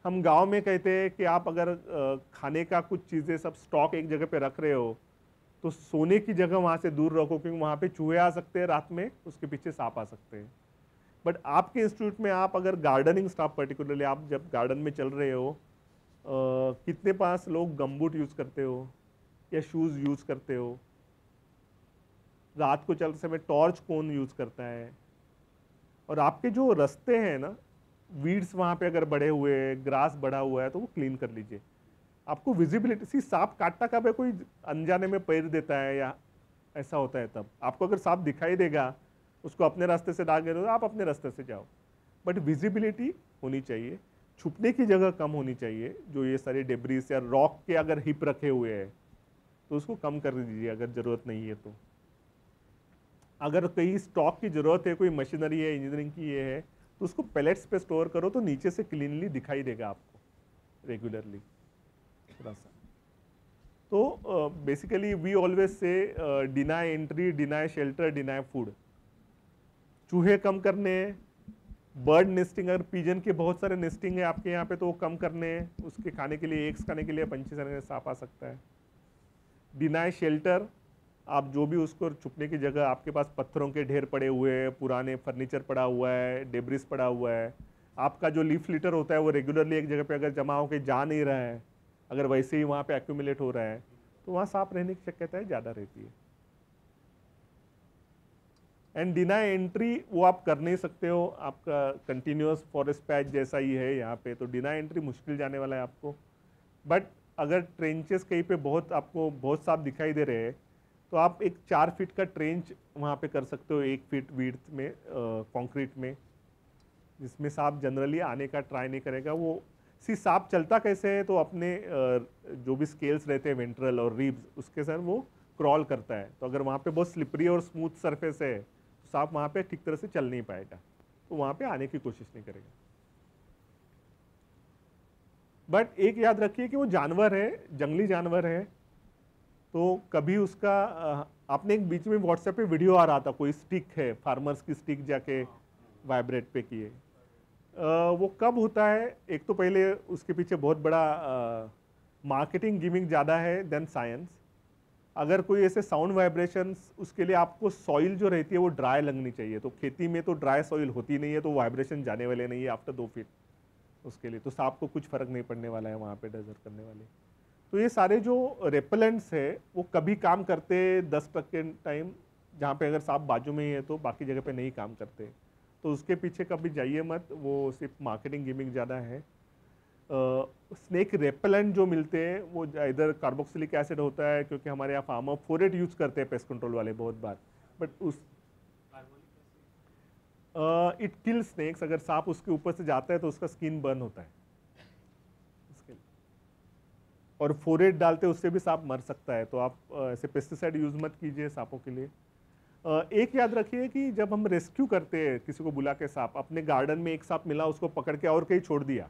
Speaker 2: हम गांव में कहते हैं कि आप अगर खाने का कुछ चीज़ें सब स्टॉक एक जगह पे रख रहे हो तो सोने की जगह वहाँ से दूर रखो, क्योंकि वहाँ पे चूहे आ सकते हैं रात में, उसके पीछे सांप आ सकते हैं। बट आपके इंस्टीट्यूट में आप अगर गार्डनिंग स्टाफ पर्टिकुलरली आप जब गार्डन में चल रहे हो, कितने पास लोग गमबूट यूज़ करते हो या शूज़ यूज़ करते हो? रात को चलते समय टॉर्च कौन यूज़ करता है? और आपके जो रास्ते हैं ना, वीड्स वहाँ पे अगर बढ़े हुए हैं, ग्रास बढ़ा हुआ है, तो वो क्लीन कर लीजिए। आपको विजिबिलिटी, सी सांप काटता कब है, कोई अनजाने में पैर देता है या ऐसा होता है, तब आपको अगर सांप दिखाई देगा, उसको अपने रास्ते से डाल गए तो आप अपने रास्ते से जाओ, बट विजिबिलिटी होनी चाहिए, छुपने की जगह कम होनी चाहिए। जो ये सारे डेब्रिस या रॉक के अगर हिप रखे हुए हैं तो उसको कम कर दीजिए अगर ज़रूरत नहीं है तो। अगर कहीं स्टॉक की ज़रूरत है, कोई मशीनरी है, इंजीनियरिंग की ये है, तो उसको पैलेट्स पे स्टोर करो तो नीचे से क्लीनली दिखाई देगा आपको रेगुलरली थोड़ा सा। तो basically we always say deny entry, deny shelter, deny food. चूहे कम करने हैं, बर्ड नेस्टिंग, अगर पिजन के बहुत सारे नेस्टिंग है आपके यहाँ पे तो वो कम करने हैं, उसके खाने के लिए, एग्स खाने के लिए पंछी खाने के लिए सांप आ सकता है। डिनाई शेल्टर, आप जो भी उसको छुपने की जगह, आपके पास पत्थरों के ढेर पड़े हुए हैं, पुराने फर्नीचर पड़ा हुआ है, डेब्रिस पड़ा हुआ है, आपका जो लीफ लिटर होता है वो रेगुलरली एक जगह पे अगर जमा होकर जा नहीं रहा है, अगर वैसे ही वहाँ पे एक्यूमुलेट हो रहा है, तो वहाँ सांप रहने की शक्यताएं ज़्यादा रहती है। एंड डिनाई एंट्री वो आप कर नहीं सकते हो, आपका कंटिन्यूस फॉरेस्ट पैच जैसा ही है यहाँ पे, तो डिनाई एंट्री मुश्किल जाने वाला है आपको। बट अगर ट्रेंचेस कहीं पे बहुत आपको बहुत सांप दिखाई दे रहे हैं तो आप एक 4 फीट का ट्रेंच वहाँ पे कर सकते हो, 1 फीट विड्थ में कंक्रीट में, जिसमें सांप जनरली आने का ट्राई नहीं करेगा। वो सांप चलता कैसे है, तो अपने जो भी स्केल्स रहते हैं वेंट्रल और रिब्स, उसके साथ वो क्रॉल करता है। तो अगर वहाँ पे बहुत स्लिपरी और स्मूथ सरफेस है तो सांप वहाँ पे ठीक तरह से चल नहीं पाएगा, तो वहाँ पे आने की कोशिश नहीं करेगा। बट एक याद रखिए कि वो जानवर है, जंगली जानवर है, तो कभी उसका आपने एक बीच में व्हाट्सएप पे वीडियो आ रहा था, कोई स्टिक है, फार्मर्स की स्टिक जाके वाइब्रेट पे किए, वो कब होता है? एक तो पहले उसके पीछे बहुत बड़ा मार्केटिंग गिमिंग ज़्यादा है देन साइंस। अगर कोई ऐसे साउंड वाइब्रेशंस, उसके लिए आपको सॉइल जो रहती है वो ड्राई लगनी चाहिए, तो खेती में तो ड्राई सॉइल होती नहीं है, तो वाइब्रेशन जाने वाले नहीं है आफ्टर 2 फीट उसके लिए, तो सांप को कुछ फर्क नहीं पड़ने वाला है वहाँ पे डेजर्ट करने वाले। तो ये सारे जो रेपेलेंट्स है वो कभी काम करते 10% टाइम, जहाँ पे अगर सांप बाजू में ही है, तो बाकी जगह पे नहीं काम करते, तो उसके पीछे कभी जाइए मत, वो सिर्फ मार्केटिंग गिमिंग ज़्यादा है। स्नेक रेपेलेंट जो मिलते हैं वो इधर कार्बोक्सिलिक एसिड होता है, क्योंकि हमारे यहाँ फार्मर फोरेट यूज़ करते हैं पेस्ट कंट्रोल वाले बहुत बार, बट उस इट किल स्नेक्स। अगर सांप उसके ऊपर से जाता है तो उसका स्किन बर्न होता है, और फोरेट डालते उससे भी सांप मर सकता है, तो आप ऐसे पेस्टिसाइड यूज़ मत कीजिए सांपों के लिए। एक याद रखिए कि जब हम रेस्क्यू करते हैं किसी को बुला के, सांप अपने गार्डन में एक सांप मिला, उसको पकड़ के और कहीं छोड़ दिया,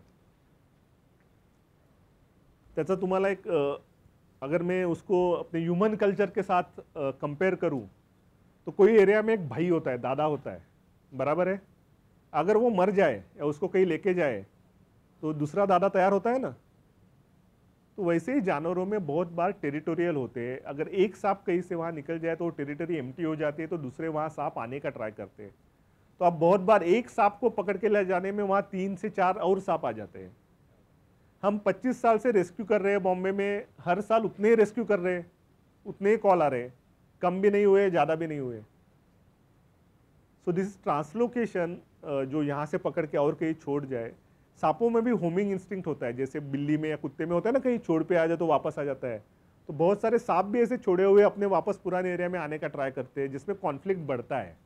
Speaker 2: त्याचा तुम्हाला एक अगर मैं उसको अपने ह्यूमन कल्चर के साथ कंपेयर करूं, तो कोई एरिया में एक भाई होता है, दादा होता है, बराबर है? अगर वो मर जाए या उसको कहीं लेके जाए तो दूसरा दादा तैयार होता है ना। तो वैसे ही जानवरों में बहुत बार टेरिटोरियल होते हैं, अगर एक सांप कहीं से वहाँ निकल जाए तो वो टेरिटरी एम्प्टी हो जाती है, तो दूसरे वहाँ सांप आने का ट्राई करते हैं। तो आप बहुत बार एक सांप को पकड़ के ले जाने में वहाँ 3 से 4 और सांप आ जाते हैं। हम 25 साल से रेस्क्यू कर रहे हैं बॉम्बे में, हर साल उतने ही रेस्क्यू कर रहे हैं, उतने ही कॉल आ रहे हैं, कम भी नहीं हुए, ज़्यादा भी नहीं हुए। सो दिस इज ट्रांसलोकेशन, जो यहाँ से पकड़ के और कहीं छोड़ जाए। सांपों में भी होमिंग इंस्टिंक्ट होता है, जैसे बिल्ली में या कुत्ते में होता है ना, कहीं छोड़ पे आ जाए तो वापस आ जाता है, तो बहुत सारे सांप भी ऐसे छोड़े हुए अपने वापस पुराने एरिया में आने का ट्राई करते हैं, जिसमें कॉन्फ्लिक्ट बढ़ता है।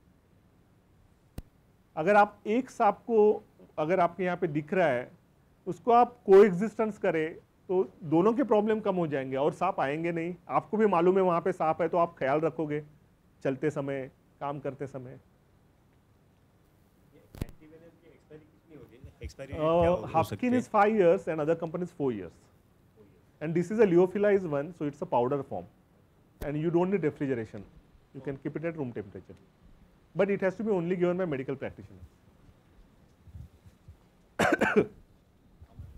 Speaker 2: अगर आप एक सांप को अगर आपके यहाँ पे दिख रहा है, उसको आप कोएग्जिस्टेंस करें तो दोनों के प्रॉब्लम कम हो जाएंगे और सांप आएंगे नहीं। आपको भी मालूम है वहाँ पे सांप है, तो आप ख्याल रखोगे चलते समय, काम करते समय। Huskin is 5 years and other companies 4 years. And this is a lyophilized one, so it's a powder form. And you don't need refrigeration. You can keep it at room temperature. But it has to be only given by medical practitioner.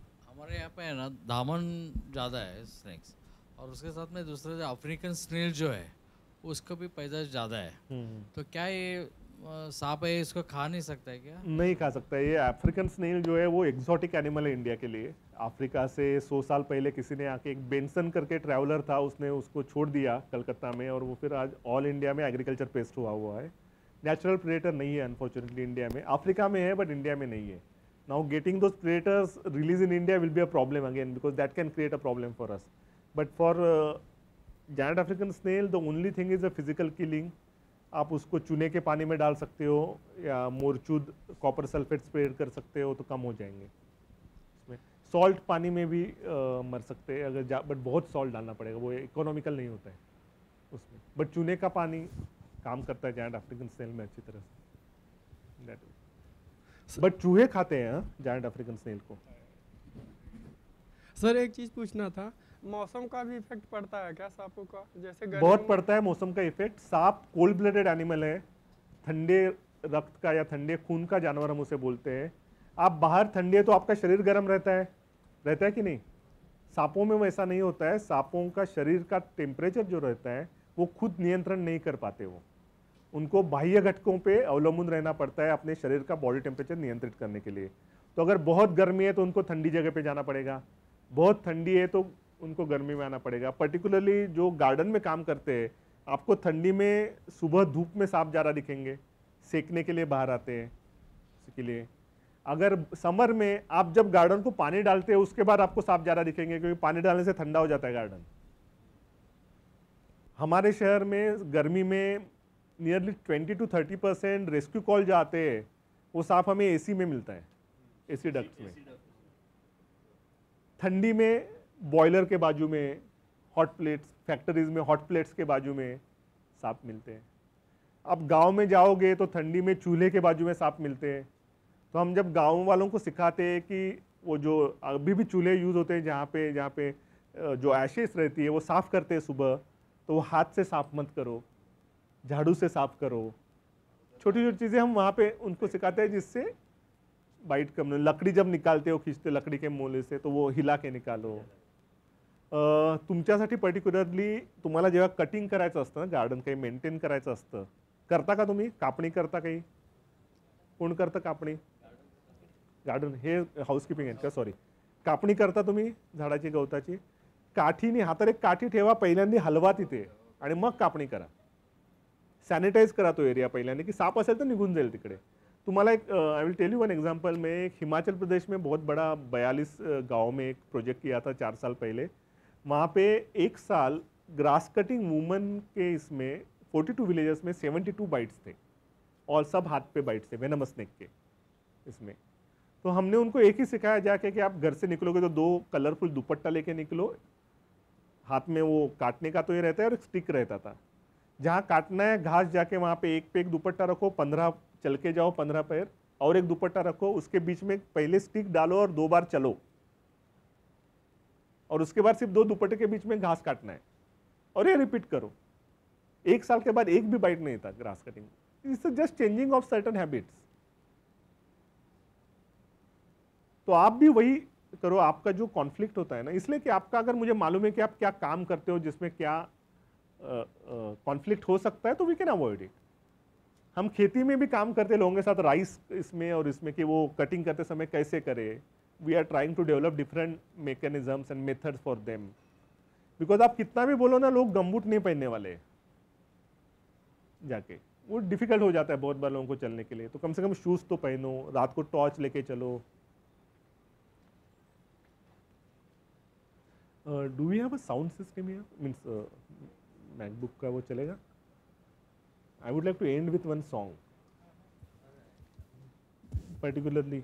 Speaker 6: हमारे यहाँ पे है ना दामन ज़्यादा है snacks, और उसके साथ में दूसरा जो अफ्रीकन स्नेल जो है उसका भी पैदाश ज़्यादा है। तो क्या ये सांप है, इसको खा नहीं सकता है क्या?
Speaker 2: नहीं खा सकता है। ये अफ्रीकन स्नेल जो है वो एक्सोटिक एनिमल है इंडिया के लिए। अफ्रीका से 100 साल पहले किसी ने आके, एक बेंसन करके ट्रैवलर था, उसने उसको छोड़ दिया कलकत्ता में, और वो फिर आज ऑल इंडिया में एग्रीकल्चर पेस्ट हुआ है। नेचुरल प्रेडेटर नहीं है अनफॉर्चुनेटली इंडिया में। अफ्रीका में है बट इंडिया में नहीं है। Now getting those predators release in India will be a problem again, because that can create a problem for us. But for giant African snail the only thing is a physical killing. आप उसको चूने के पानी में डाल सकते हो या मोरचूद कॉपर सल्फेट स्प्रे कर सकते हो तो कम हो जाएंगे। इसमें सॉल्ट पानी में भी मर सकते हैं अगर बट बहुत सॉल्ट डालना पड़ेगा, वो इकोनॉमिकल नहीं होता है उसमें। बट चूने का पानी काम करता है जायंट अफ्रीकन स्नेल में अच्छी तरह से। बट चूहे खाते हैं जायंट अफ्रीकन स्नेल को।
Speaker 7: सर एक चीज़ पूछना था, मौसम का भी इफेक्ट पड़ता है क्या सांपों का? जैसे
Speaker 2: बहुत पड़ता है मौसम का इफेक्ट। सांप कोल्ड ब्लडेड एनिमल है, ठंडे रक्त का या ठंडे खून का जानवर हम उसे बोलते हैं। आप बाहर ठंडे है तो आपका शरीर गर्म रहता है कि नहीं? सांपों में वैसा नहीं होता है। सांपों का शरीर का टेम्परेचर जो रहता है वो खुद नियंत्रण नहीं कर पाते। वो उनको बाह्य घटकों पे अवलंबन रहना पड़ता है अपने शरीर का बॉडी टेम्परेचर नियंत्रित करने के लिए। तो अगर बहुत गर्मी है तो उनको ठंडी जगह पे जाना पड़ेगा, बहुत ठंडी है तो उनको गर्मी में आना पड़ेगा। पर्टिकुलरली जो गार्डन में काम करते हैं, आपको ठंडी में सुबह धूप में सांप ज़्यादा दिखेंगे, सेकने के लिए बाहर आते हैं इसके लिए। अगर समर में आप जब गार्डन को पानी डालते हैं उसके बाद आपको सांप ज़्यादा दिखेंगे, क्योंकि पानी डालने से ठंडा हो जाता है गार्डन। हमारे शहर में गर्मी में नियरली 20 to 30% रेस्क्यू कॉल जो आते हैं वो सांप हमें एसी में मिलता है, एसी डक्ट्स में। ठंडी में बॉयलर के बाजू में, हॉट प्लेट्स, फैक्ट्रीज में हॉट प्लेट्स के बाजू में सांप मिलते हैं। अब गांव में जाओगे तो ठंडी में चूल्हे के बाजू में सांप मिलते हैं। तो हम जब गांव वालों को सिखाते हैं कि वो जो अभी भी चूल्हे यूज़ होते हैं जहाँ पे जो एशेस रहती है वो साफ़ करते हैं सुबह, तो वो हाथ से साफ मत करो, झाड़ू से साफ करो। छोटी छोटी चीज़ें हम वहाँ पे उनको सिखाते हैं जिससे बाइट कम। लकड़ी जब निकालते हो, खींचते लकड़ी के मोले से, तो वो हिला के निकालो। तुमच्यासाठी पर्टिक्युलरली तुम्हाला जेव्हा कटिंग करायचं असतं ना, गार्डन काही मेंटेन करायचं असतं, करता का तुम्ही? कापणी करता काही? कोण करतं कापणी? गार्डन हे हाऊसकीपिंग आहे का? सॉरी, कापणी करता तुम्ही झाडाची, गवताची? काठीने, हातात एक काठी ठेवा, पहिल्यांदा हलवा तिथे आणि मग कापणी करा। सॅनिटाइज करा तो एरिया पहिल्यांदा, की साप असेल तर निघून जाईल तिकडे। तुम्हाला एक I will tell you one example. मैं एक हिमाचल प्रदेश में बहुत बड़ा 42 गांव में एक प्रोजेक्ट किया था 4 साल पहले। वहाँ पे एक साल ग्रास कटिंग वुमन के इसमें 42 विलेजेस में 72 बाइट्स थे, और सब हाथ पे बाइट्स थे वेनमस स्नेक के इसमें। तो हमने उनको एक ही सिखाया जाके कि आप घर से निकलोगे तो 2 कलरफुल दुपट्टा लेके निकलो, हाथ में वो काटने का तो ये रहता है और एक स्टिक रहता था। जहाँ काटना है घास जाके वहाँ पे एक दुपट्टा रखो, 15 चल के जाओ, 15 पैर, और एक दुपट्टा रखो, उसके बीच में पहले स्टिक डालो और 2 बार चलो, और उसके बाद सिर्फ 2 दुपट्टे के बीच में घास काटना है, और ये रिपीट करो। 1 साल के बाद एक भी बाइट नहीं था grass cutting. It's just changing of certain habits. तो आप भी वही करो। आपका जो कॉन्फ्लिक्ट होता है ना, इसलिए कि आपका, अगर मुझे मालूम है कि आप क्या काम करते हो जिसमें क्या कॉन्फ्लिक्ट हो सकता है, तो वी कैन अवॉइड इट। हम खेती में भी काम करते लोगों के साथ, राइस इसमें और इसमें, कि वो कटिंग करते समय कैसे करें। We are trying to develop different mechanisms and methods for them, because आप कितना भी बोलो ना, लोग गमबूट नहीं पहनने वाले जाके, वो डिफिकल्ट हो जाता है बहुत बार लोगों को चलने के लिए। तो कम से कम शूज़ तो पहनो, रात को टॉर्च लेके चलो। Do we have a sound system here? Means MacBook का वो चलेगा? I would like to end with one song particularly.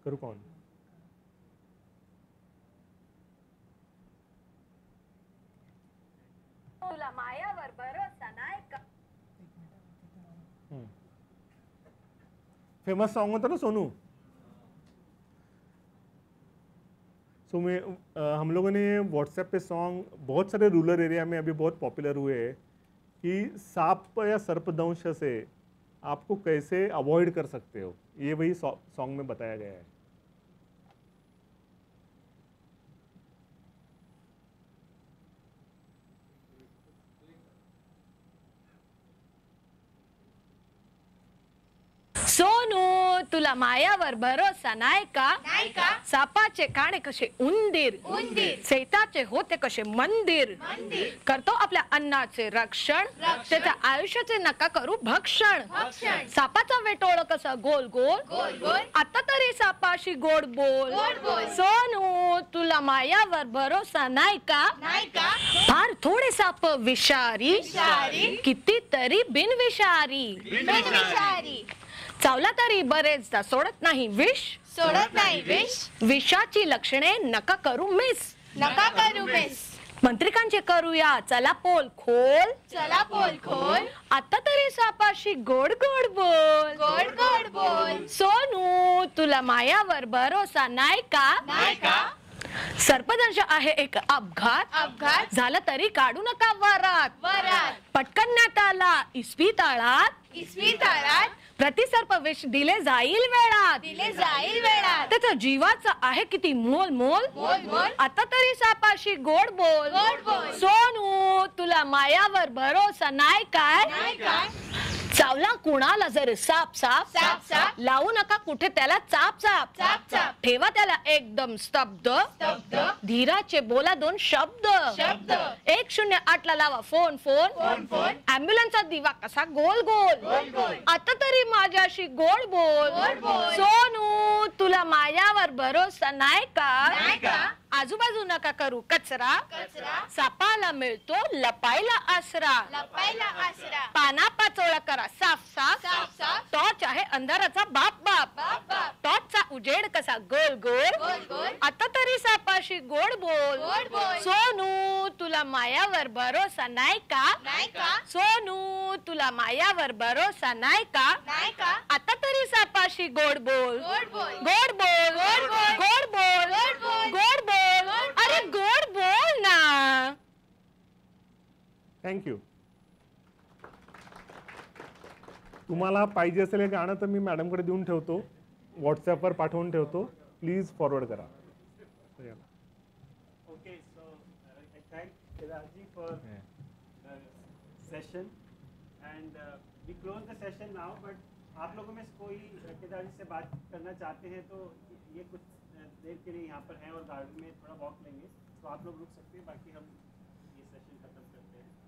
Speaker 2: करू कौन?
Speaker 8: तुला मायावर भरोसा नाही का?
Speaker 2: फेमस सॉन्ग होता ना सोनू. सो हम लोगों ने व्हाट्सएप पे सॉन्ग बहुत सारे रूरल एरिया में अभी बहुत पॉपुलर हुए हैं कि सांप या सर्पदंश से आपको कैसे अवॉइड कर सकते हो, ये वही सॉन्ग में बताया गया है.
Speaker 8: सोनू तुला मायावर भरोसा नाही का? नाही का? सापाचे काणे कसे उंदीर, उंदीर सैताचे होते कसे मंदिर, मंदिर करतो आपल्या अन्नाचे रक्षण, त्याच्या आयुष्याचे नका करू भक्षण, भक्षण सापाचा वेटोळ कसा गोल गोल, गोल गोल आता तरी सापाशी गोड बोल, गोड बोल सोनू तुला मायावर भरोसा नाही का? नाही का? फार थोडे साप विषारी, विषारी कितीतरी बिनविषारी, बिनविषारी चावला तरी बरेचदा सोडत नाही विष, सोडत नाही विष विषाची लक्षणे नका करू मिस, नका करू मिस मंत्रिकांचे करूया चला पोल खोल, चला पोल खोल आता तरी सापाशी गोड गोड बोल, गोड गोड बोल सोनू तुला मायावर भरोसा नाही का? नाही का? सर्पदंश आहे एक अपघात, अपघात झाला तरी काढू नका वरात, वरात पटकन आला इस्पितळात, इस्पितळात प्रतिसर्प विष दिले जाईल वेळात, दिले जाईल वेळात त्याचा जीवाचा आहे किती मोल मोल, मोल मोल आता तरी सापाशी गोड बोल, गोड बोल सोनू तुला मायावर भरोसा नाही काय? नाही काय? चावला कुणाला जर साप साप, साप साप लावू नका कुठे त्याला चाप चाप, चाप चाप ठेवा त्याला एकदम स्तब्ध, स्तब्ध धीराचे बोला दोन शब्द, शब्द 108 ला लावा फोन फोन, फोन फोन ॲम्ब्युलन्सचा दिवा कसा गोल गोल, गोल गोल आता तरी माझ्याशी गोड बोल, गोड बोल सोनू तुला मायावर भरोसा नाही का? नाही का? आजूबाजू नका करू कचरा, कचरा सापाला मिळतो लपायला आसरा, लपायला आसरा पाना पाचोळा करा साफ साफ, साफ साफ टॉर्च आहे अंधाराचा बाप बाप, बाप बाप टॉर्चचा उजेड कसा गोल गोल, गोल गोल आता तरी सापाशी गोड बोल, गोड बोल सोनू तुला मायावर भरोसा नाही का? नाही का? सोनू तुला मायावर भरोसा नाही का? नाही का? आता तरी सापाशी गोड बोल, गोड बोल गोड बोल, गोड बोल गोड बोल, गोड बोल गोड बोल अरे गोड बोल ना.
Speaker 2: थँक्यू. तुम्हाला पाहिजे असेल हे गाणं तर मी मॅडमकडे देऊन ठेवतो, व्हॉट्सॲपवर पाठवून ठेवतो, प्लीज फॉरवर्ड करा.
Speaker 1: Okay, so I thank Kedarji for the session and we close the session now. But आप लोगों में कोई केदारजी से बात करना चाहते हैं तो ये कुछ देर के लिए यहाँ पर हैं और गार्डन में थोड़ा वॉक लेंगे, तो आप लोग रुक सकते हैं, बाकी हम ये सेशन खत्म करते हैं.